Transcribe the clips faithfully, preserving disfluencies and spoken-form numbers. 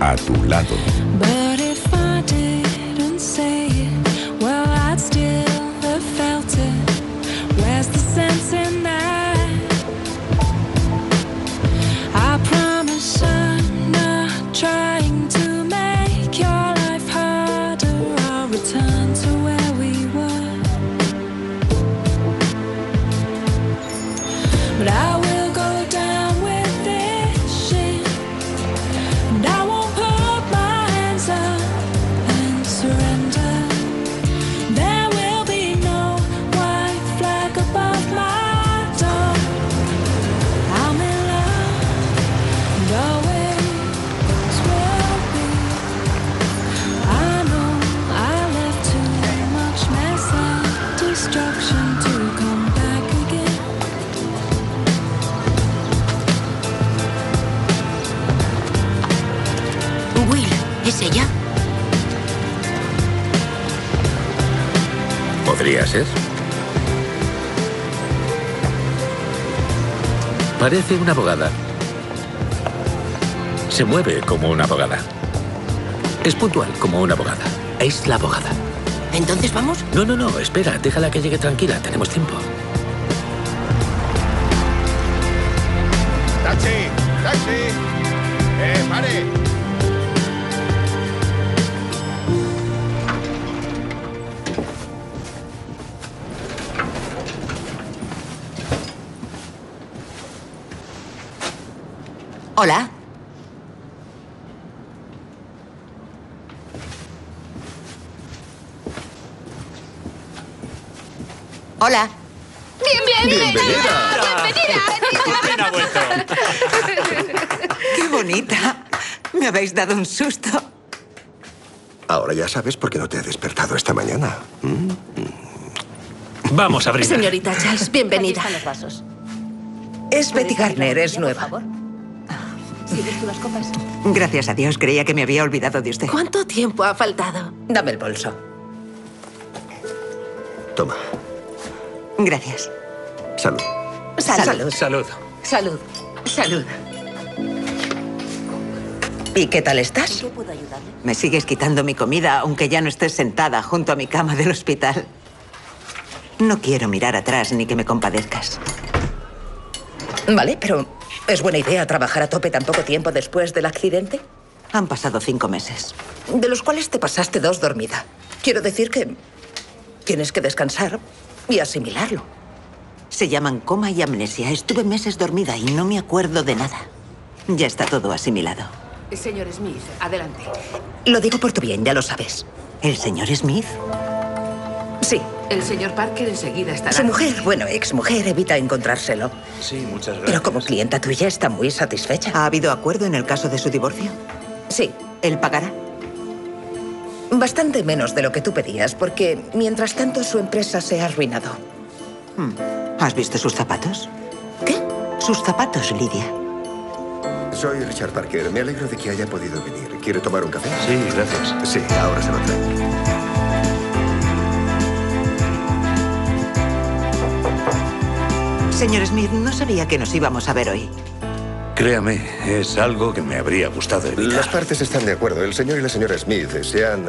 a tu lado. ¿Es ella? Podría ser. Parece una abogada. Se mueve como una abogada. Es puntual como una abogada. Es la abogada. ¿Entonces vamos? No, no, no. Espera. Déjala que llegue tranquila. Tenemos tiempo. ¡Taxi! ¡Taxi! ¡Eh, pare! Hola. Hola. Bien, bien, ¡Bienvenida! ¡Bienvenida! ¡Ha vuelto! ¡Qué bonita! Me habéis dado un susto. Ahora ya sabes por qué no te he despertado esta mañana. ¿Mm? Vamos a brindar. Señorita Charles, bienvenida. Aquí están los vasos. Es Betty Garner, es Por nueva. favor. ¿Sigues tú las copas? Gracias a Dios, creía que me había olvidado de usted. ¿Cuánto tiempo ha faltado? Dame el bolso. Toma. Gracias. Salud. Salud. Salud. Salud. Salud. ¿Y qué tal estás? ¿En qué puedo ayudarle? Me sigues quitando mi comida, aunque ya no estés sentada junto a mi cama del hospital. No quiero mirar atrás ni que me compadezcas. Vale, pero ¿es buena idea trabajar a tope tan poco tiempo después del accidente? Han pasado cinco meses. De los cuales te pasaste dos dormida. Quiero decir que tienes que descansar y asimilarlo. Se llaman coma y amnesia. Estuve meses dormida y no me acuerdo de nada. Ya está todo asimilado. Señor Smith, adelante. Lo digo por tu bien, ya lo sabes. ¿El señor Smith? Sí. El señor Parker enseguida estará. Su mujer, bueno, exmujer, evita encontrárselo. Sí, muchas gracias. Pero como clienta tuya está muy satisfecha. ¿Ha habido acuerdo en el caso de su divorcio? Sí. ¿Él pagará? Bastante menos de lo que tú pedías, porque mientras tanto su empresa se ha arruinado. Hmm. ¿Has visto sus zapatos? ¿Qué? Sus zapatos, Lidia. Soy Richard Parker. Me alegro de que haya podido venir. ¿Quiere tomar un café? Sí, gracias. Sí, ahora se lo traigo. Señor Smith, no sabía que nos íbamos a ver hoy. Créame, es algo que me habría gustado evitar. Las partes están de acuerdo. El señor y la señora Smith se han...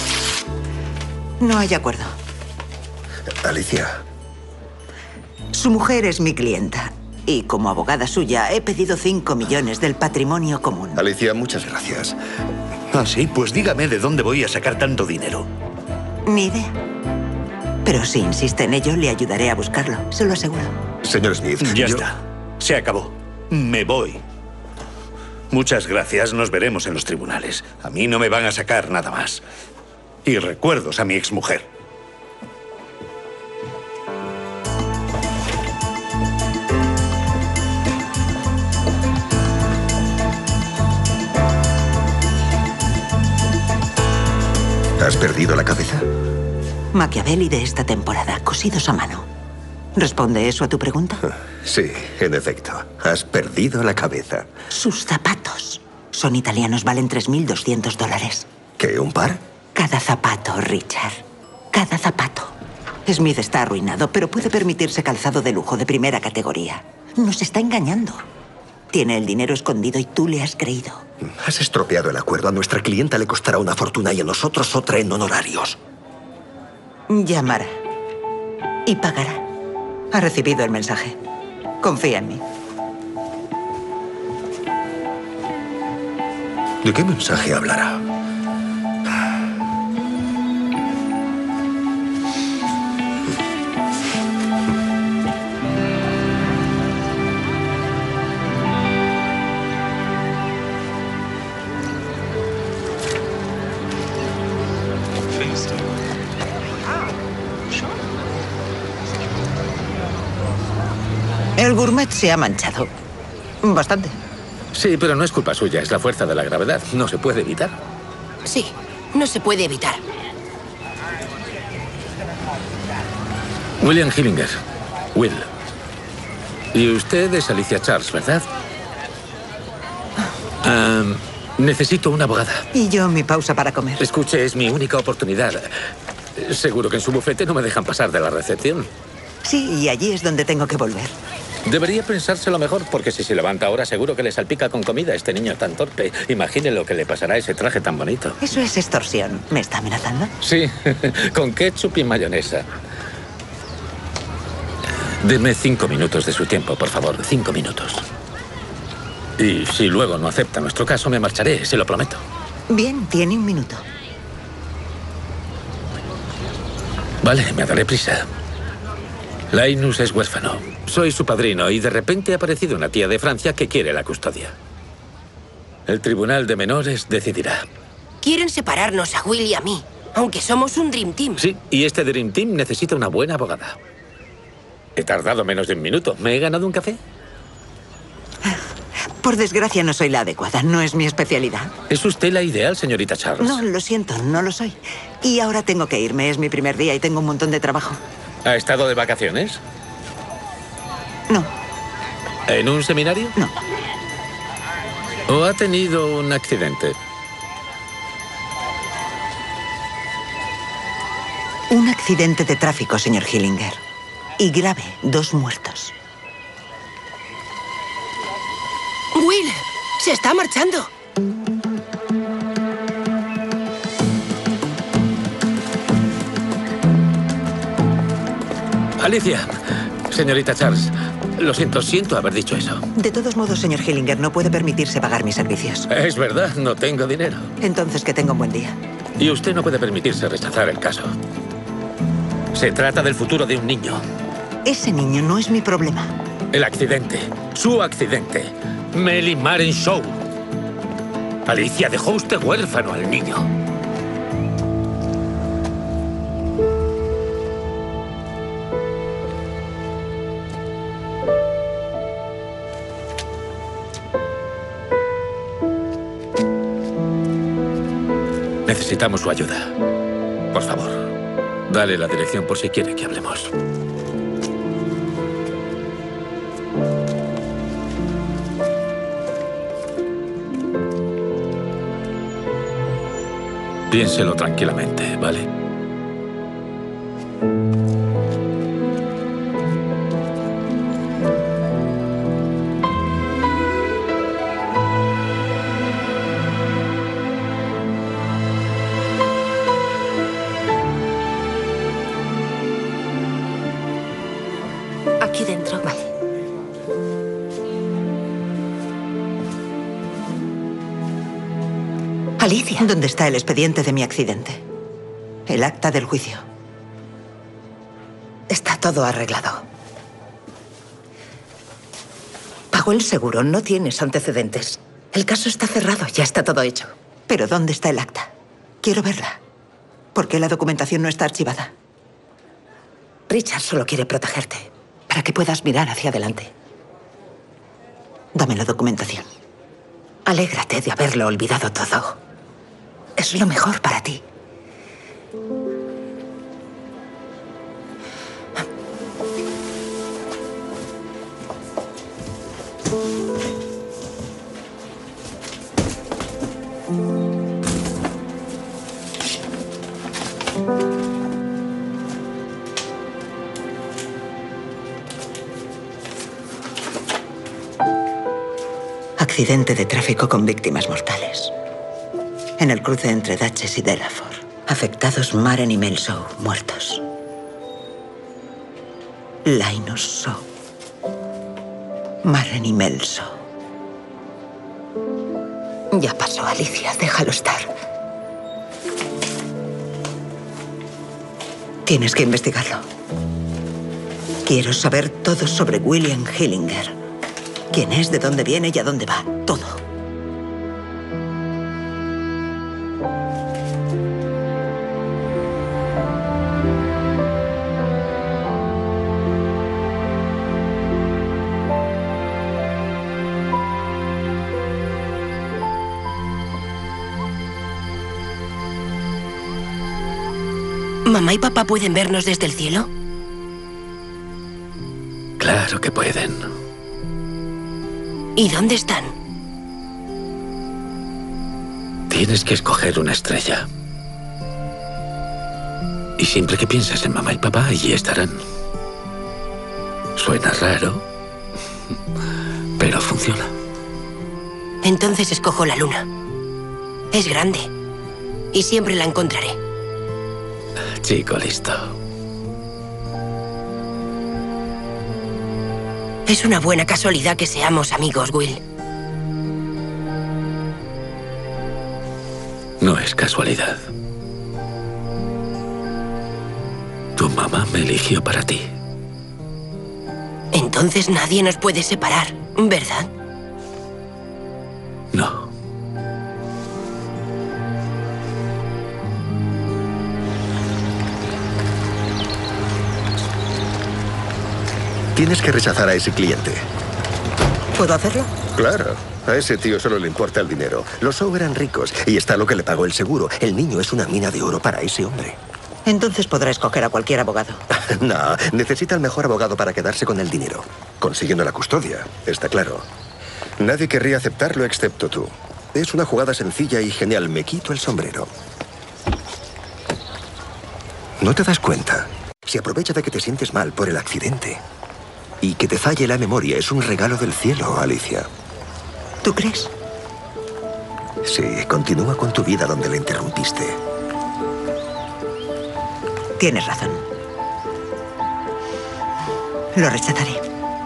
No hay acuerdo. Alicia. Su mujer es mi clienta. Y como abogada suya, he pedido cinco millones del patrimonio común. Alicia, muchas gracias. Ah, sí, pues dígame de dónde voy a sacar tanto dinero. Ni idea. Pero si insiste en ello, le ayudaré a buscarlo. Se lo aseguro. Señor Smith, Ya yo- está. Se acabó. Me voy. Muchas gracias. Nos veremos en los tribunales. A mí no me van a sacar nada más. Y recuerdos a mi exmujer. ¿Has perdido la cabeza? Machiavelli de esta temporada, cosidos a mano. ¿Responde eso a tu pregunta? Sí, en efecto. Has perdido la cabeza. Sus zapatos. Son italianos, valen tres mil doscientos dólares. ¿Qué, un par? Cada zapato, Richard. Cada zapato. Smith está arruinado, pero puede permitirse calzado de lujo de primera categoría. Nos está engañando. Tiene el dinero escondido y tú le has creído. Has estropeado el acuerdo. A nuestra clienta le costará una fortuna y a nosotros otra en honorarios. Llamará. Y pagará. Ha recibido el mensaje. Confía en mí. ¿De qué mensaje hablará? El gourmet se ha manchado. Bastante. Sí, pero no es culpa suya, es la fuerza de la gravedad. No se puede evitar. Sí, no se puede evitar. William Hillinger. Will. Y usted es Alicia Charles, ¿verdad? Um, necesito una abogada. Y yo mi pausa para comer. Escuche, es mi única oportunidad. Seguro que en su bufete no me dejan pasar de la recepción. Sí, y allí es donde tengo que volver. Debería pensárselo mejor, porque si se levanta ahora seguro que le salpica con comida a este niño tan torpe. Imagine lo que le pasará a ese traje tan bonito. Eso es extorsión. ¿Me está amenazando? Sí, con ketchup y mayonesa. Deme cinco minutos de su tiempo, por favor. Cinco minutos. Y si luego no acepta nuestro caso, me marcharé, se lo prometo. Bien, tiene un minuto. Vale, me daré prisa. Linus es huérfano. Soy su padrino y de repente ha aparecido una tía de Francia que quiere la custodia. El tribunal de menores decidirá. Quieren separarnos a Will y a mí, aunque somos un Dream Team. Sí, y este Dream Team necesita una buena abogada. He tardado menos de un minuto. ¿Me he ganado un café? Por desgracia no soy la adecuada, no es mi especialidad. ¿Es usted la ideal, señorita Charles? No, lo siento, no lo soy. Y ahora tengo que irme, es mi primer día y tengo un montón de trabajo. ¿Ha estado de vacaciones? No. ¿En un seminario? No. ¿O ha tenido un accidente? Un accidente de tráfico, señor Hillinger. Y grave, dos muertos. Will, se está marchando. Alicia, señorita Charles, lo siento, siento haber dicho eso. De todos modos, señor Hillinger, no puede permitirse pagar mis servicios. Es verdad, no tengo dinero. Entonces, que tenga un buen día. Y usted no puede permitirse rechazar el caso. Se trata del futuro de un niño. Ese niño no es mi problema. El accidente, su accidente. Melly Maren Show. Alicia, dejó usted huérfano al niño. Necesitamos su ayuda. Por favor, dale la dirección por si quiere que hablemos. Piénselo tranquilamente, ¿vale? Aquí dentro. Vale. Alicia. ¿Dónde está el expediente de mi accidente? El acta del juicio. Está todo arreglado. Pagó el seguro, no tienes antecedentes. El caso está cerrado, ya está todo hecho. ¿Pero dónde está el acta? Quiero verla. ¿Por qué la documentación no está archivada? Richard solo quiere protegerte, para que puedas mirar hacia adelante. Dame la documentación. Alégrate de haberlo olvidado todo. Es lo mejor para ti. accidente de tráfico con víctimas mortales. En el cruce entre Dutchess y Delaford. Afectados Maren y Melsoe, muertos. Linus Shaw. Maren y Melsoe. Ya pasó, Alicia. Déjalo estar. Tienes que investigarlo. Quiero saber todo sobre William Hillinger. Quién es, de dónde viene y a dónde va. Todo. ¿Mamá y papá pueden vernos desde el cielo? Claro que pueden. ¿Y dónde están? Tienes que escoger una estrella. Y siempre que pienses en mamá y papá, allí estarán. Suena raro, pero funciona. Entonces escojo la luna. Es grande. Y siempre la encontraré. Chico listo. Es una buena casualidad que seamos amigos, Will. No es casualidad. Tu mamá me eligió para ti. Entonces nadie nos puede separar, ¿verdad? No. Tienes que rechazar a ese cliente. ¿Puedo hacerlo? Claro. A ese tío solo le importa el dinero. Los Shaw eran ricos y está lo que le pagó el seguro. El niño es una mina de oro para ese hombre. Entonces podrá escoger a cualquier abogado. No, necesita el mejor abogado para quedarse con el dinero. Consiguiendo la custodia, está claro. Nadie querría aceptarlo excepto tú. Es una jugada sencilla y genial. Me quito el sombrero. ¿No te das cuenta? Se aprovecha de que te sientes mal por el accidente. Y que te falle la memoria es un regalo del cielo, Alicia. ¿Tú crees? Sí, continúa con tu vida donde la interrumpiste. Tienes razón. Lo rechazaré.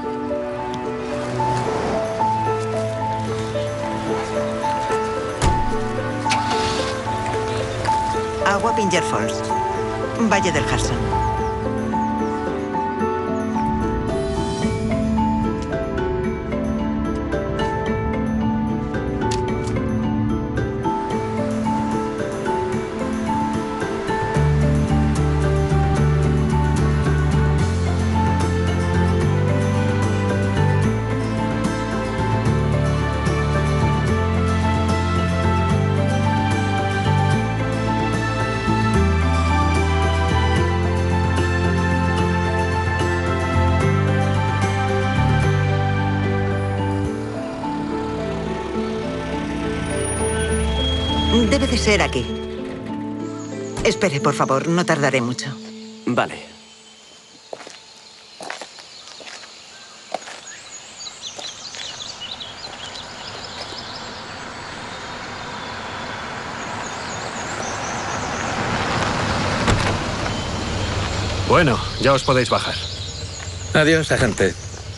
Agua Pinger Falls. Valle del Hudson. Debe de ser aquí. Espere, por favor, no tardaré mucho. Vale. Bueno, ya os podéis bajar. Adiós, agente.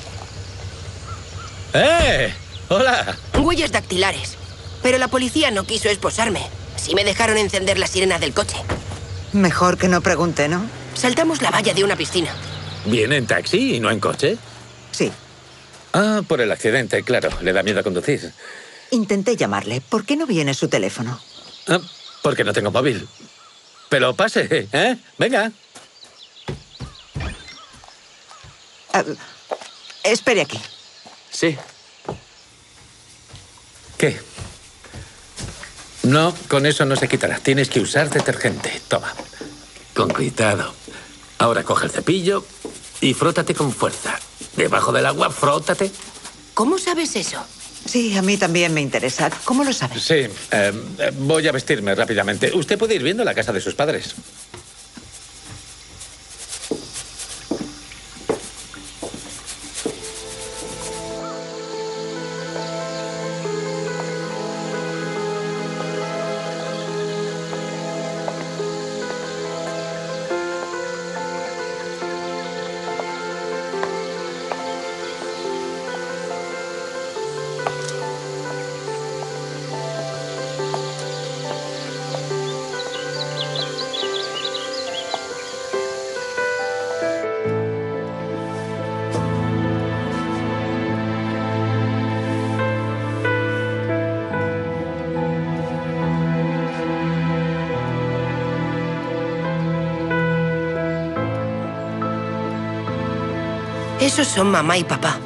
¡Eh! ¡Hola! Huellas dactilares. Pero la policía no quiso esposarme. Sí me dejaron encender la sirena del coche. Mejor que no pregunte, ¿no? Saltamos la valla de una piscina. ¿Viene en taxi y no en coche? Sí. Ah, por el accidente, claro. Le da miedo conducir. Intenté llamarle. ¿Por qué no viene su teléfono? Ah, porque no tengo móvil. Pero pase, ¿eh? Venga. Ah, espere aquí. Sí. ¿Qué? No, con eso no se quitará. Tienes que usar detergente. Toma. Con cuidado. Ahora coge el cepillo y frótate con fuerza. Debajo del agua, frótate. ¿Cómo sabes eso? Sí, a mí también me interesa. ¿Cómo lo sabes? Sí, eh, voy a vestirme rápidamente. Usted puede ir viendo la casa de sus padres. Esos son mamá y papá.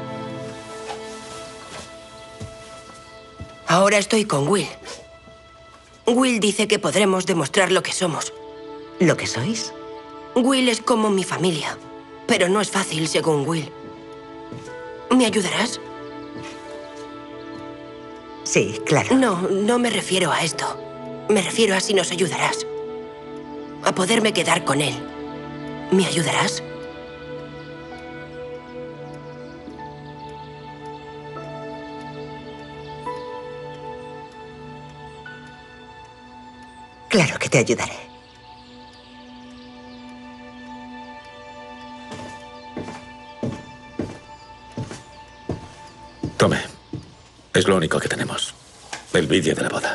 Ahora estoy con Will. Will dice que podremos demostrar lo que somos. ¿Lo que sois? Will es como mi familia, pero no es fácil según Will. ¿Me ayudarás? Sí, claro. No, no me refiero a esto. Me refiero a si nos ayudarás. A poderme quedar con él. ¿Me ayudarás? Claro que te ayudaré. Tome. Es lo único que tenemos. El vídeo de la boda.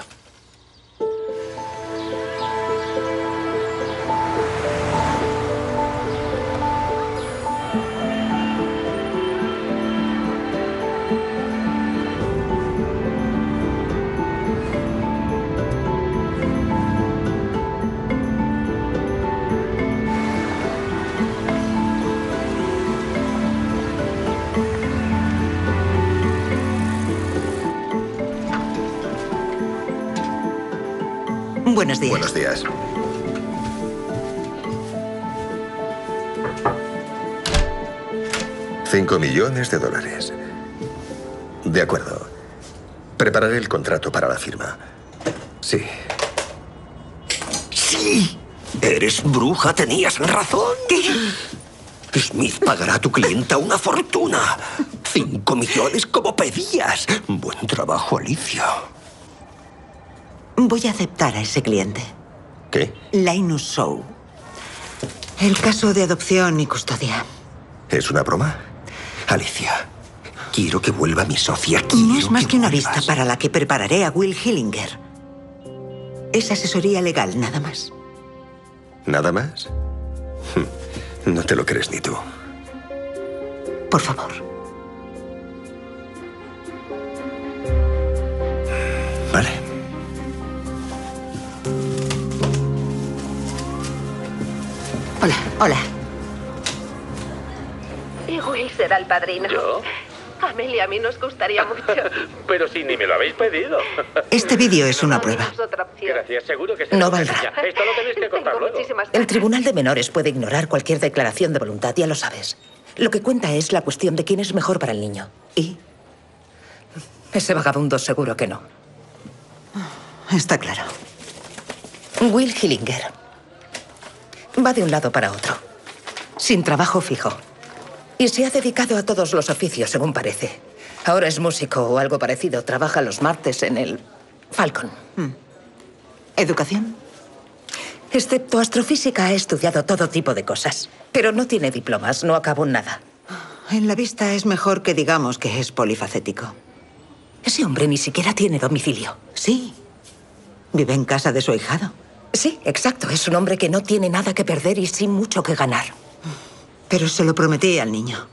Buenos días. Buenos días. Cinco millones de dólares. De acuerdo. Prepararé el contrato para la firma. Sí. ¡Sí! Eres bruja, tenías razón. ¿Qué? Smith pagará a tu clienta una fortuna. Cinco millones como pedías. Buen trabajo, Alicia. Voy a aceptar a ese cliente. ¿Qué? Linus Shaw. El caso de adopción y custodia. ¿Es una broma? Alicia, quiero que vuelva mi socia. Quiero No es más que, que una vuelvas. vista para la que prepararé a Will Hillinger. Es asesoría legal, nada más. ¿Nada más? No te lo crees ni tú. Por favor. Vale. Hola, hola. Y Will será el padrino. ¿Yo? Amelia y a mí nos gustaría mucho. Pero si ni me lo habéis pedido. Este vídeo es una prueba. Es otra opción. Gracias, seguro que se No lo valdrá. enseña. Esto lo tenéis que contar Tengo luego. muchísimas El Tribunal de Menores puede ignorar cualquier declaración de voluntad, ya lo sabes. Lo que cuenta es la cuestión de quién es mejor para el niño. ¿Y? Ese vagabundo seguro que no. Está claro. Will Hillinger va de un lado para otro, sin trabajo fijo. Y se ha dedicado a todos los oficios, según parece. Ahora es músico o algo parecido. Trabaja los martes en el Falcon. Hmm. ¿Educación? Excepto astrofísica, ha estudiado todo tipo de cosas. Pero no tiene diplomas, no acabó nada. En la vista es mejor que digamos que es polifacético. Ese hombre ni siquiera tiene domicilio. Sí. ¿Vive en casa de su ahijado? Sí, exacto. Es un hombre que no tiene nada que perder y sí mucho que ganar. Pero se lo prometí al niño.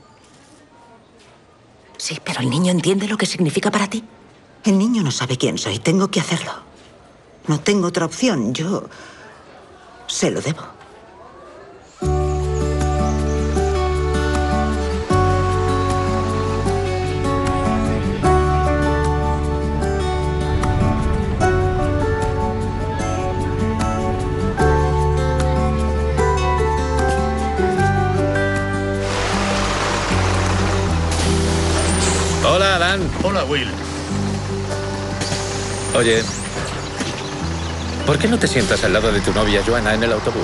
Sí, pero el niño entiende lo que significa para ti. El niño no sabe quién soy. Tengo que hacerlo. No tengo otra opción. Yo se lo debo. Hola, Alan. Hola, Will. Oye, ¿por qué no te sientas al lado de tu novia, Joanna, en el autobús?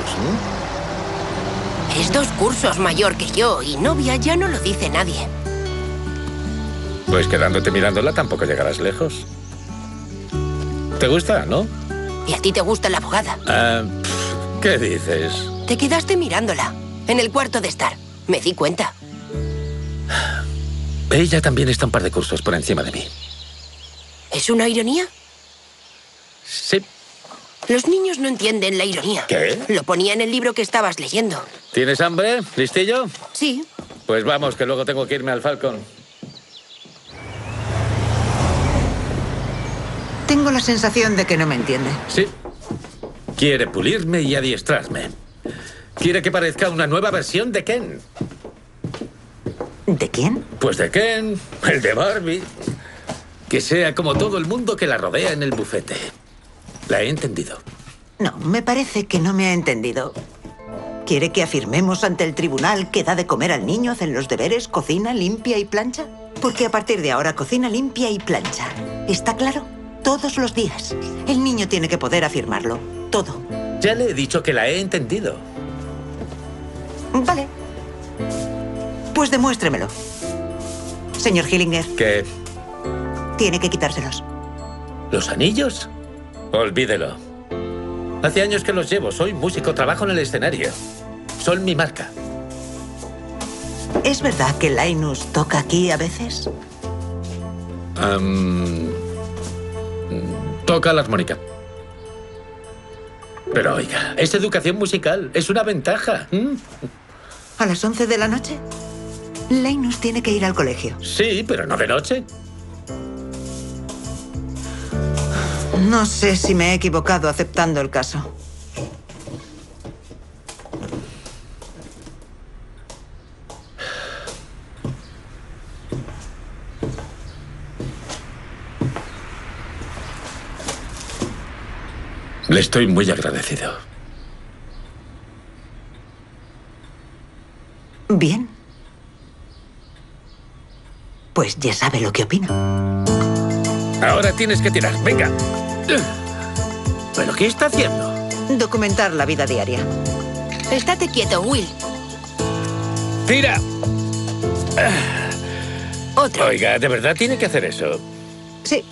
¿Mm? Es dos cursos mayor que yo y novia ya no lo dice nadie. Pues quedándote mirándola tampoco llegarás lejos. ¿Te gusta, no? ¿Y a ti te gusta la abogada? Ah, pff, ¿qué dices? Te quedaste mirándola, en el cuarto de estar. Me di cuenta. Ella también está un par de cursos por encima de mí. ¿Es una ironía? Sí. Los niños no entienden la ironía. ¿Qué? Lo ponía en el libro que estabas leyendo. ¿Tienes hambre? ¿Listillo? Sí. Pues vamos, que luego tengo que irme al Falcon. Tengo la sensación de que no me entiende. Sí. Quiere pulirme y adiestrarme. Quiere que parezca una nueva versión de Ken. ¿De quién? Pues de Ken, el de Barbie. Que sea como todo el mundo que la rodea en el bufete. La he entendido. No, me parece que no me ha entendido. ¿Quiere que afirmemos ante el tribunal que da de comer al niño, hacen los deberes, cocina, limpia y plancha? Porque a partir de ahora cocina, limpia y plancha. ¿Está claro? Todos los días. El niño tiene que poder afirmarlo. Todo. Ya le he dicho que la he entendido. Vale. Pues demuéstremelo. Señor Hillinger. ¿Qué? Tiene que quitárselos. ¿Los anillos? Olvídelo. Hace años que los llevo. Soy músico, trabajo en el escenario. Son mi marca. ¿Es verdad que Linus toca aquí a veces? Um, toca la armónica. Pero oiga, es educación musical. Es una ventaja. ¿Mm? ¿A las once de la noche? Linus tiene que ir al colegio. Sí, pero no de noche. No sé si me he equivocado aceptando el caso. Le estoy muy agradecido. Bien. Pues ya sabe lo que opino. Ahora tienes que tirar. Venga. ¿Pero qué está haciendo? Documentar la vida diaria. Estate quieto, Will. ¡Tira! Otro. Oiga, ¿de verdad tiene que hacer eso? Sí.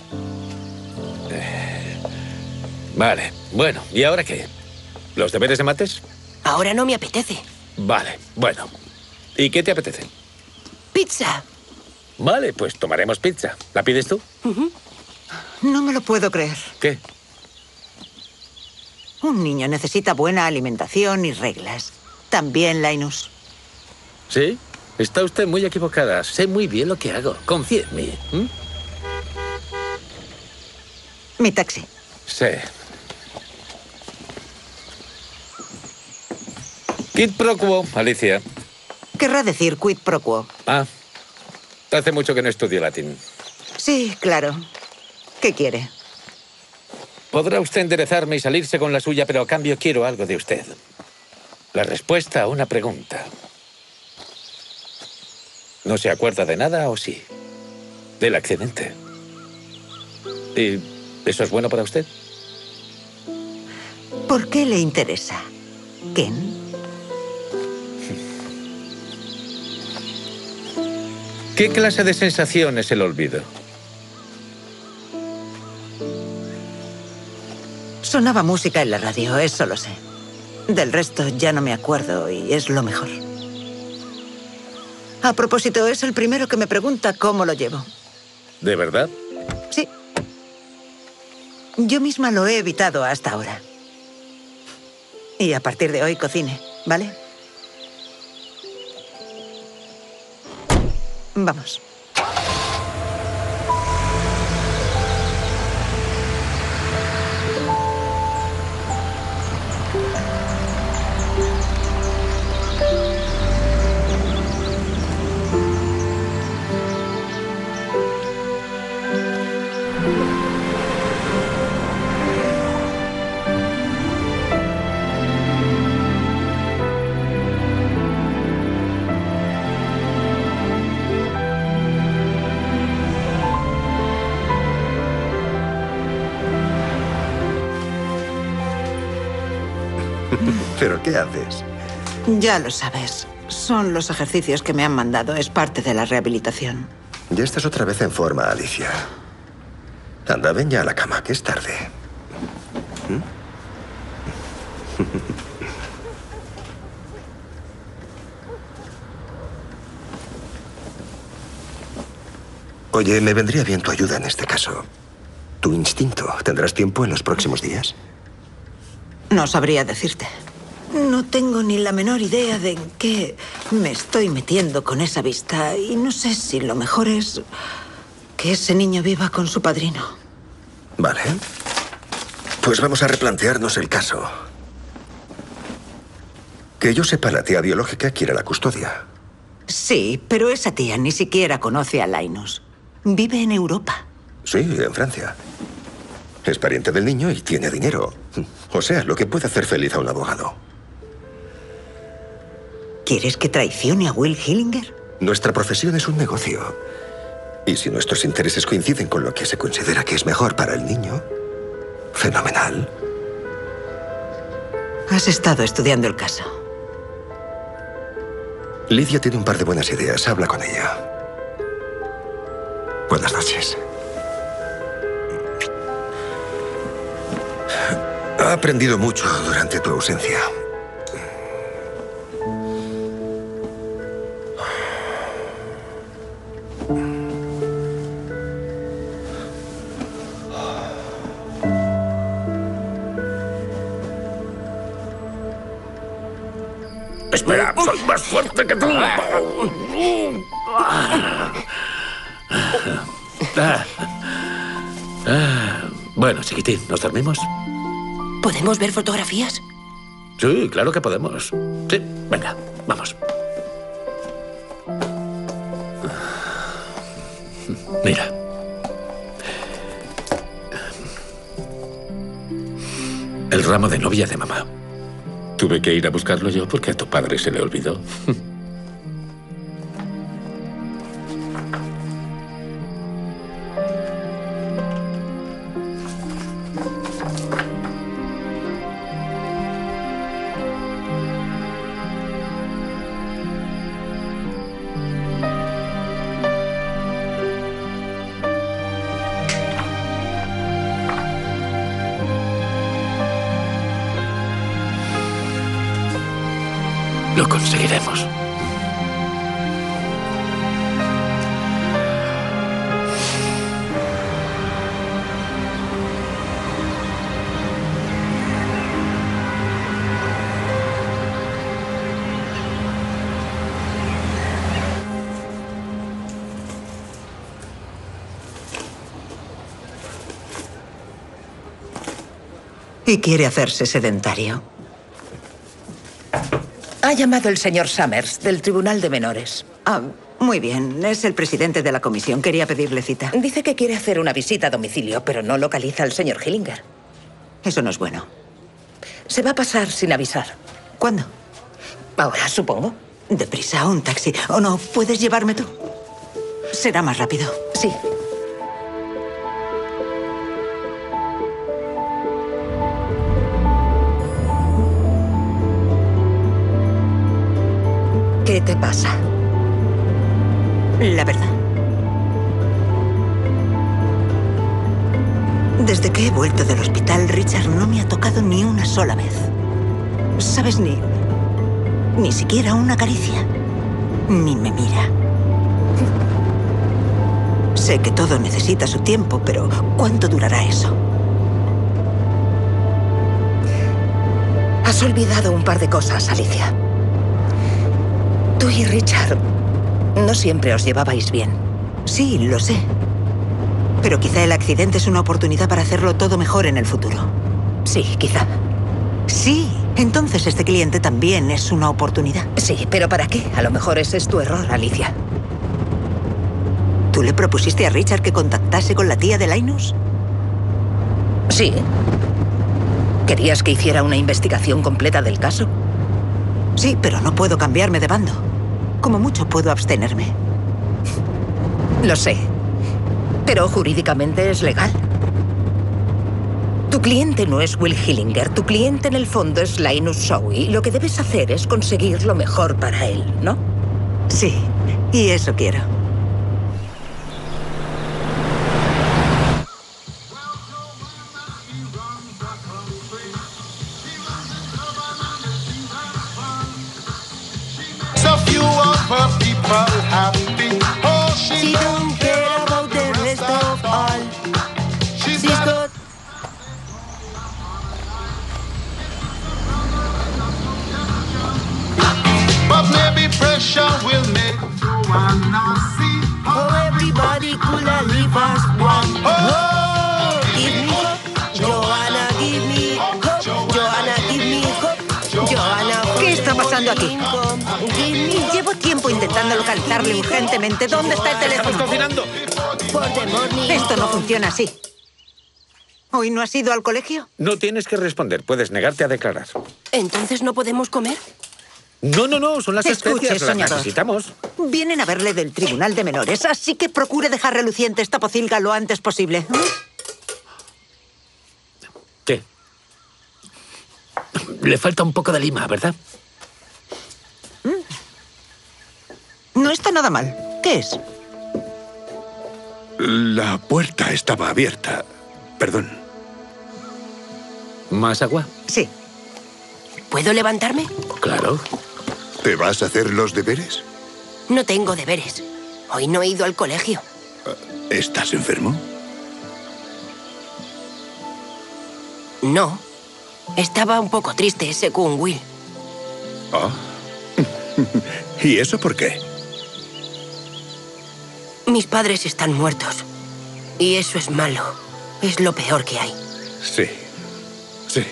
Vale. Bueno, ¿y ahora qué? ¿Los deberes de mates? Ahora no me apetece. Vale, bueno. ¿Y qué te apetece? Pizza. Vale, pues tomaremos pizza. ¿La pides tú? Uh-huh. No me lo puedo creer. ¿Qué? Un niño necesita buena alimentación y reglas. También Linus. ¿Sí? Está usted muy equivocada. Sé muy bien lo que hago. Confíe en mí. ¿Mm? Mi taxi. Sí. Quid pro quo, Alicia. Querrá decir quid pro quo. Ah, hace mucho que no estudio latín. Sí, claro. ¿Qué quiere? Podrá usted enderezarme y salirse con la suya, pero a cambio quiero algo de usted. La respuesta a una pregunta. ¿No se acuerda de nada o sí? Del accidente. ¿Y eso es bueno para usted? ¿Por qué le interesa? ¿Ken? ¿Qué clase de sensación es el olvido? Sonaba música en la radio, eso lo sé. Del resto ya no me acuerdo y es lo mejor. A propósito, es el primero que me pregunta cómo lo llevo. ¿De verdad? Sí. Yo misma lo he evitado hasta ahora. Y a partir de hoy cocine, ¿vale? Vamos. ¿Pero qué haces? Ya lo sabes. Son los ejercicios que me han mandado. Es parte de la rehabilitación. Ya estás otra vez en forma, Alicia. Anda, ven ya a la cama, que es tarde. ¿Mm? Oye, me vendría bien tu ayuda en este caso. Tu instinto. ¿Tendrás tiempo en los próximos días? No sabría decirte. No tengo ni la menor idea de en qué me estoy metiendo con esa vista. Y no sé si lo mejor es que ese niño viva con su padrino. Vale. Pues vamos a replantearnos el caso. Que yo sepa, la tía biológica quiere la custodia. Sí, pero esa tía ni siquiera conoce a Linus. Vive en Europa. Sí, en Francia. Es pariente del niño y tiene dinero. O sea, lo que puede hacer feliz a un abogado. ¿Quieres que traicione a Will Hillinger? Nuestra profesión es un negocio. Y si nuestros intereses coinciden con lo que se considera que es mejor para el niño, fenomenal. Has estado estudiando el caso. Lidia tiene un par de buenas ideas. Habla con ella. Buenas noches. Ha aprendido mucho durante tu ausencia. Espera, soy más fuerte que tú. Ah. Ah. Bueno, chiquitín, ¿nos dormimos? ¿Podemos ver fotografías? Sí, claro que podemos. Sí, venga, vamos. Mira. El ramo de novia de mamá. Tuve que ir a buscarlo yo porque a tu padre se le olvidó. Lo conseguiremos. Y quiere hacerse sedentario. Ha llamado el señor Summers, del Tribunal de Menores. Ah, muy bien. Es el presidente de la comisión. Quería pedirle cita. Dice que quiere hacer una visita a domicilio, pero no localiza al señor Hillinger. Eso no es bueno. Se va a pasar sin avisar. ¿Cuándo? Ahora, supongo. Deprisa, un taxi. ¿O no? ¿Puedes llevarme tú? Será más rápido. Sí. ¿Qué te pasa? La verdad. Desde que he vuelto del hospital, Richard no me ha tocado ni una sola vez. ¿Sabes? Ni... ni siquiera una caricia. Ni me mira. Sé que todo necesita su tiempo, pero ¿cuánto durará eso? Has olvidado un par de cosas, Alicia. Tú y Richard no siempre os llevabais bien. Sí, lo sé. Pero quizá el accidente es una oportunidad para hacerlo todo mejor en el futuro. Sí, quizá. Sí, entonces este cliente también es una oportunidad. Sí, pero ¿para qué? A lo mejor ese es tu error, Alicia. ¿Tú le propusiste a Richard que contactase con la tía de Linus? Sí. ¿Querías que hiciera una investigación completa del caso? Sí, pero no puedo cambiarme de bando. Como mucho puedo abstenerme. Lo sé. Pero jurídicamente es legal. Tu cliente no es Will Hillinger. Tu cliente en el fondo es Linus Zoe. Lo que debes hacer es conseguir lo mejor para él, ¿no? Sí, y eso quiero. She don't care about the rest of all. She's got... But maybe pressure will make Joanna see. Oh, everybody could leave us one. Oh, give me hope, Joanna, give me hope. Joanna, give me hope. Joanna, ¿qué está pasando aquí? Give me, llevo Llevo tiempo intentando localizarle urgentemente. ¿Dónde está el teléfono? ¡Estamos cocinando! Por the morning. Esto no funciona así. ¿Hoy no has ido al colegio? No tienes que responder. Puedes negarte a declarar. ¿Entonces no podemos comer? No, no, no. Son las Escuche, especias. Las soñador. necesitamos. Vienen a verle del Tribunal de Menores, así que procure dejar reluciente esta pocilga lo antes posible. ¿Qué? Le falta un poco de lima, ¿verdad? No está nada mal. ¿Qué es? La puerta estaba abierta. Perdón. ¿Más agua? Sí. ¿Puedo levantarme? Claro. ¿Te vas a hacer los deberes? No tengo deberes. Hoy no he ido al colegio. ¿Estás enfermo? No. Estaba un poco triste, según Will. Ah. ¿Y eso por qué? Mis padres están muertos. Y eso es malo. Es lo peor que hay. Sí. Sí.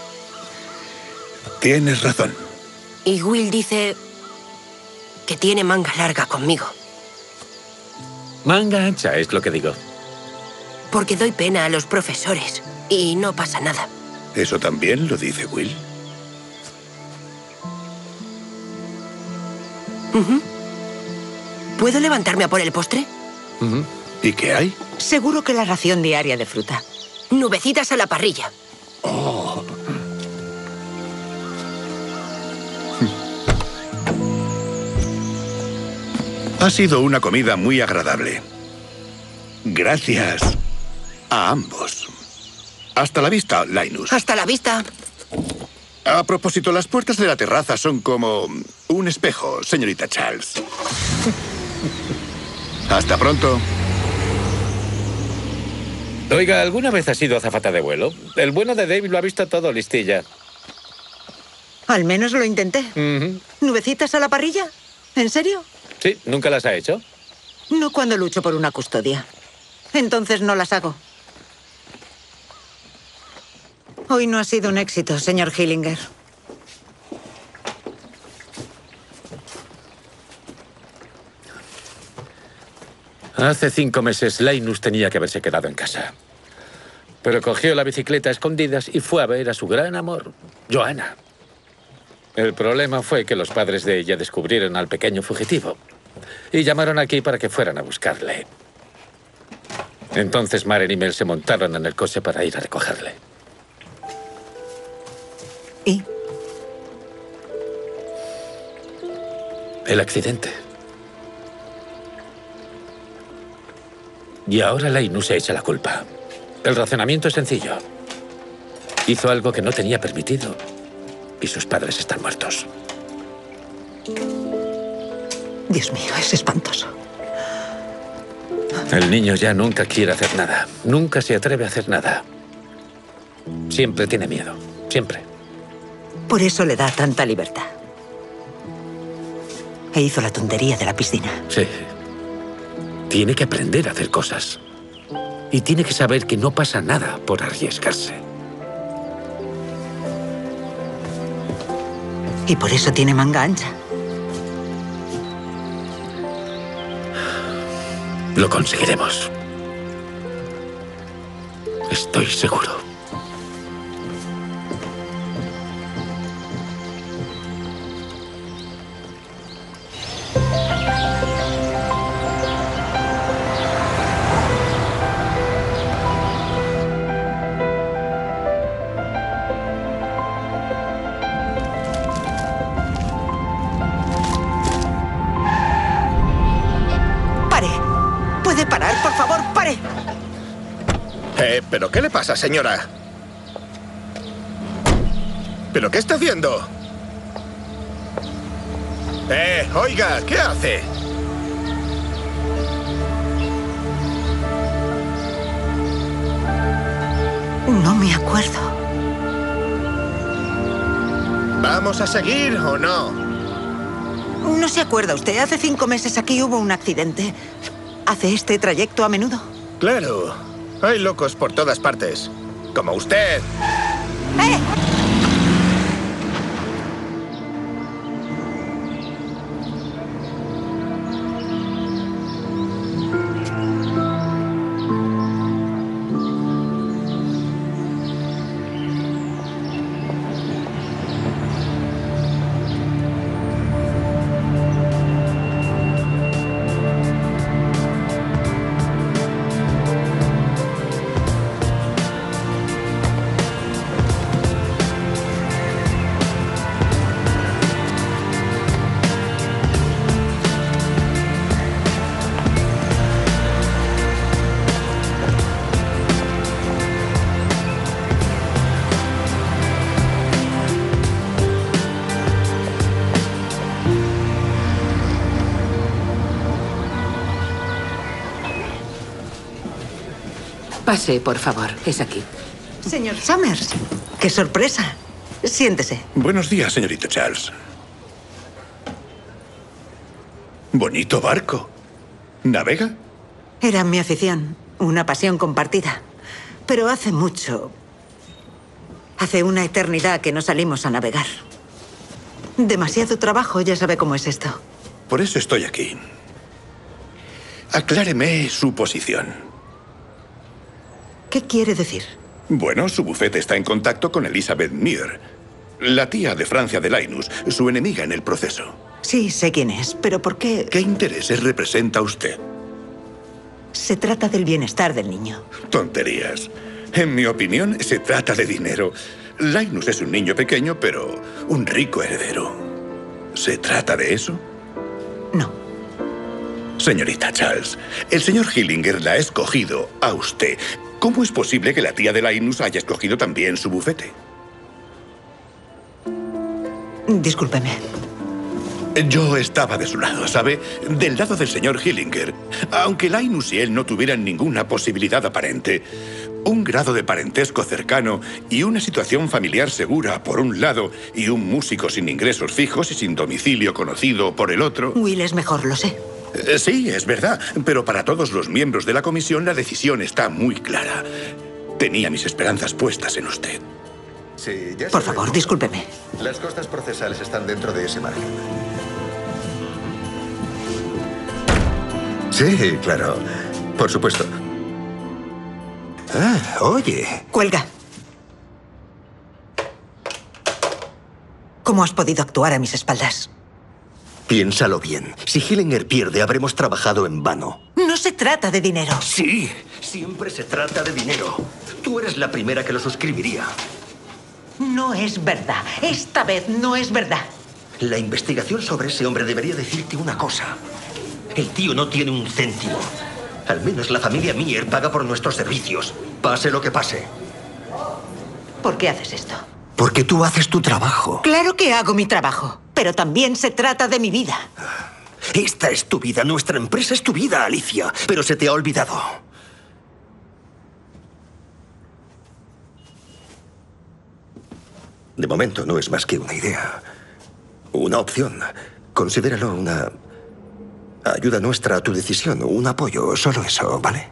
Tienes razón. Y Will dice que tiene manga larga conmigo. Manga ancha es lo que digo. Porque doy pena a los profesores. Y no pasa nada. ¿Eso también lo dice Will? Ujú. ¿Puedo levantarme a por el postre? Uh-huh. ¿Y qué hay? Seguro que la ración diaria de fruta. Nubecitas a la parrilla. Oh. Ha sido una comida muy agradable. Gracias a ambos. Hasta la vista, Linus. Hasta la vista. A propósito, las puertas de la terraza son como un espejo, señorita Charles. Hasta pronto. Oiga, ¿alguna vez ha sido azafata de vuelo? El bueno de David lo ha visto todo, listilla. Al menos lo intenté. Uh-huh. ¿Nubecitas a la parrilla? ¿En serio? Sí, ¿nunca las ha hecho? No cuando lucho por una custodia. Entonces no las hago. Hoy no ha sido un éxito, señor Hillinger. Hace cinco meses, Linus tenía que haberse quedado en casa. Pero cogió la bicicleta a escondidas y fue a ver a su gran amor, Joanna. El problema fue que los padres de ella descubrieron al pequeño fugitivo y llamaron aquí para que fueran a buscarle. Entonces Maren y Mel se montaron en el coche para ir a recogerle. ¿Y? El accidente. Y ahora Linus se echa la culpa. El razonamiento es sencillo. Hizo algo que no tenía permitido y sus padres están muertos. Dios mío, es espantoso. El niño ya nunca quiere hacer nada. Nunca se atreve a hacer nada. Siempre tiene miedo. Siempre. Por eso le da tanta libertad. E hizo la tontería de la piscina. Sí. Tiene que aprender a hacer cosas. Y tiene que saber que no pasa nada por arriesgarse. Y por eso tiene manga ancha. Lo conseguiremos. Estoy seguro. ¿Puede parar, por favor? ¡Pare! Eh, ¿pero qué le pasa, señora? ¿Pero qué está haciendo? Eh, oiga, ¿qué hace? No me acuerdo. ¿Vamos a seguir o no? No se acuerda usted. Hace cinco meses aquí hubo un accidente. ¿Hace este trayecto a menudo? Claro. Hay locos por todas partes. Como usted. ¡Eh! Pase, por favor. Es aquí. Señor Summers, qué sorpresa. Siéntese. Buenos días, señorita Charles. Bonito barco. ¿Navega? Era mi afición, una pasión compartida. Pero hace mucho, hace una eternidad que no salimos a navegar. Demasiado trabajo, ya sabe cómo es esto. Por eso estoy aquí. Acláreme su posición. ¿Qué quiere decir? Bueno, su bufete está en contacto con Elizabeth Muir, la tía de Francia de Linus, su enemiga en el proceso. Sí, sé quién es, pero ¿por qué? ¿Qué intereses representa usted? Se trata del bienestar del niño. Tonterías. En mi opinión, se trata de dinero. Linus es un niño pequeño, pero un rico heredero. ¿Se trata de eso? No. Señorita Charles, el señor Hillinger la ha escogido a usted. ¿Cómo es posible que la tía de Linus haya escogido también su bufete? Discúlpeme. Yo estaba de su lado, ¿sabe? Del lado del señor Hillinger. Aunque Linus y él no tuvieran ninguna posibilidad aparente, un grado de parentesco cercano y una situación familiar segura por un lado y un músico sin ingresos fijos y sin domicilio conocido por el otro... Will es mejor, lo sé. Eh, sí, es verdad, pero para todos los miembros de la comisión la decisión está muy clara. Tenía mis esperanzas puestas en usted. Sí, ya Por favor, discúlpeme. Las costas procesales están dentro de ese margen. Sí, claro. Por supuesto. Ah, oye. Cuelga. ¿Cómo has podido actuar a mis espaldas? Piénsalo bien. Si Hillinger pierde, habremos trabajado en vano. No se trata de dinero. Sí, siempre se trata de dinero. Tú eres la primera que lo suscribiría. No es verdad. Esta vez no es verdad. La investigación sobre ese hombre debería decirte una cosa. El tío no tiene un céntimo. Al menos la familia Mier paga por nuestros servicios, pase lo que pase. ¿Por qué haces esto? Porque tú haces tu trabajo. Claro que hago mi trabajo, pero también se trata de mi vida. Esta es tu vida, nuestra empresa es tu vida, Alicia, pero se te ha olvidado. De momento no es más que una idea. Una opción. Considéralo una ayuda nuestra a tu decisión, un apoyo, solo eso, ¿vale?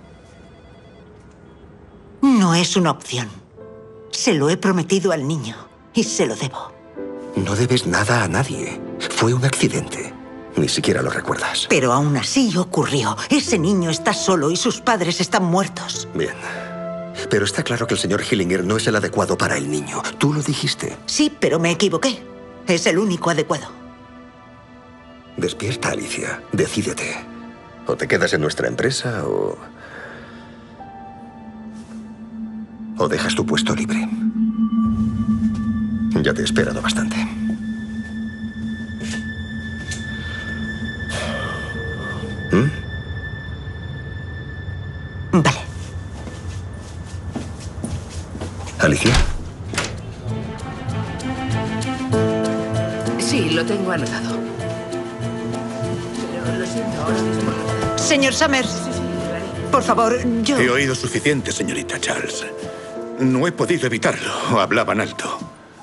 No es una opción. Se lo he prometido al niño y se lo debo. No debes nada a nadie. Fue un accidente. Ni siquiera lo recuerdas. Pero aún así ocurrió. Ese niño está solo y sus padres están muertos. Bien. Pero está claro que el señor Hillinger no es el adecuado para el niño. Tú lo dijiste. Sí, pero me equivoqué. Es el único adecuado. Despierta, Alicia. Decídete. O te quedas en nuestra empresa o... o dejas tu puesto libre. Ya te he esperado bastante. ¿Mm? Vale. ¿Alicia? Sí, lo tengo anotado. Pero lo siento, ahora mismo. Señor Summers, por favor, yo... He oído suficiente, señorita Charles. No he podido evitarlo. Hablaban alto.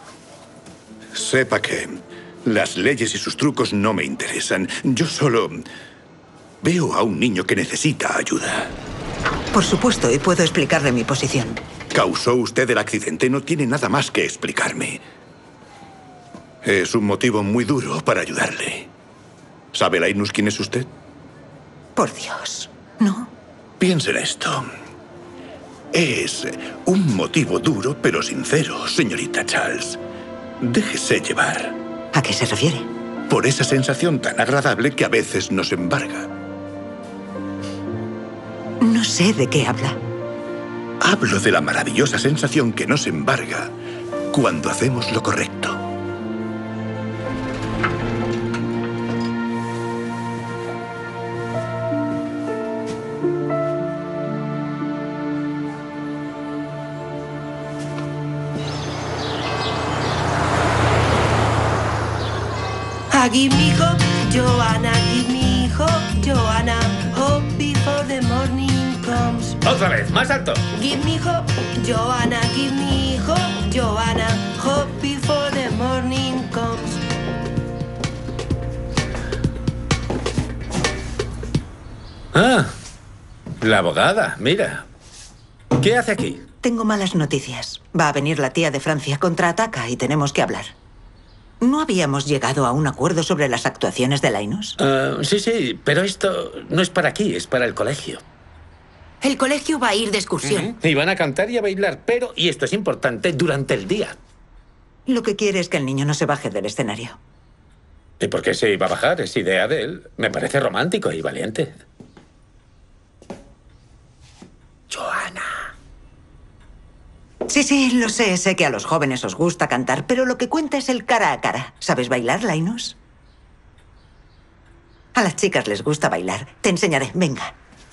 Sepa que las leyes y sus trucos no me interesan. Yo solo veo a un niño que necesita ayuda. Por supuesto, y puedo explicarle mi posición. Causó usted el accidente. No tiene nada más que explicarme. Es un motivo muy duro para ayudarle. ¿Sabe, Linus, quién es usted? Por Dios, ¿no? Piense en esto. Es un motivo duro, pero sincero, señorita Charles. Déjese llevar. ¿A qué se refiere? Por esa sensación tan agradable que a veces nos embarga. No sé de qué habla. Hablo de la maravillosa sensación que nos embarga cuando hacemos lo correcto. Give me hope, Joanna, give me hope, Joanna. Hope before the morning comes. Otra vez, más alto. Give me hope, Joanna, give me hope, Joanna, hope before the morning comes. Ah, la abogada, mira. ¿Qué hace aquí? Tengo malas noticias. Va a venir la tía de Francia, contraataca y tenemos que hablar. ¿No habíamos llegado a un acuerdo sobre las actuaciones de Linus? Uh, sí, sí, pero esto no es para aquí, es para el colegio. El colegio va a ir de excursión. Uh-huh. Y van a cantar y a bailar, pero, y esto es importante, durante el día. Lo que quiere es que el niño no se baje del escenario. ¿Y por qué se iba a bajar? Es idea de él. Me parece romántico y valiente. Joanna. Sí, sí, lo sé. Sé que a los jóvenes os gusta cantar, pero lo que cuenta es el cara a cara. ¿Sabes bailar, Linus? A las chicas les gusta bailar. Te enseñaré. Venga.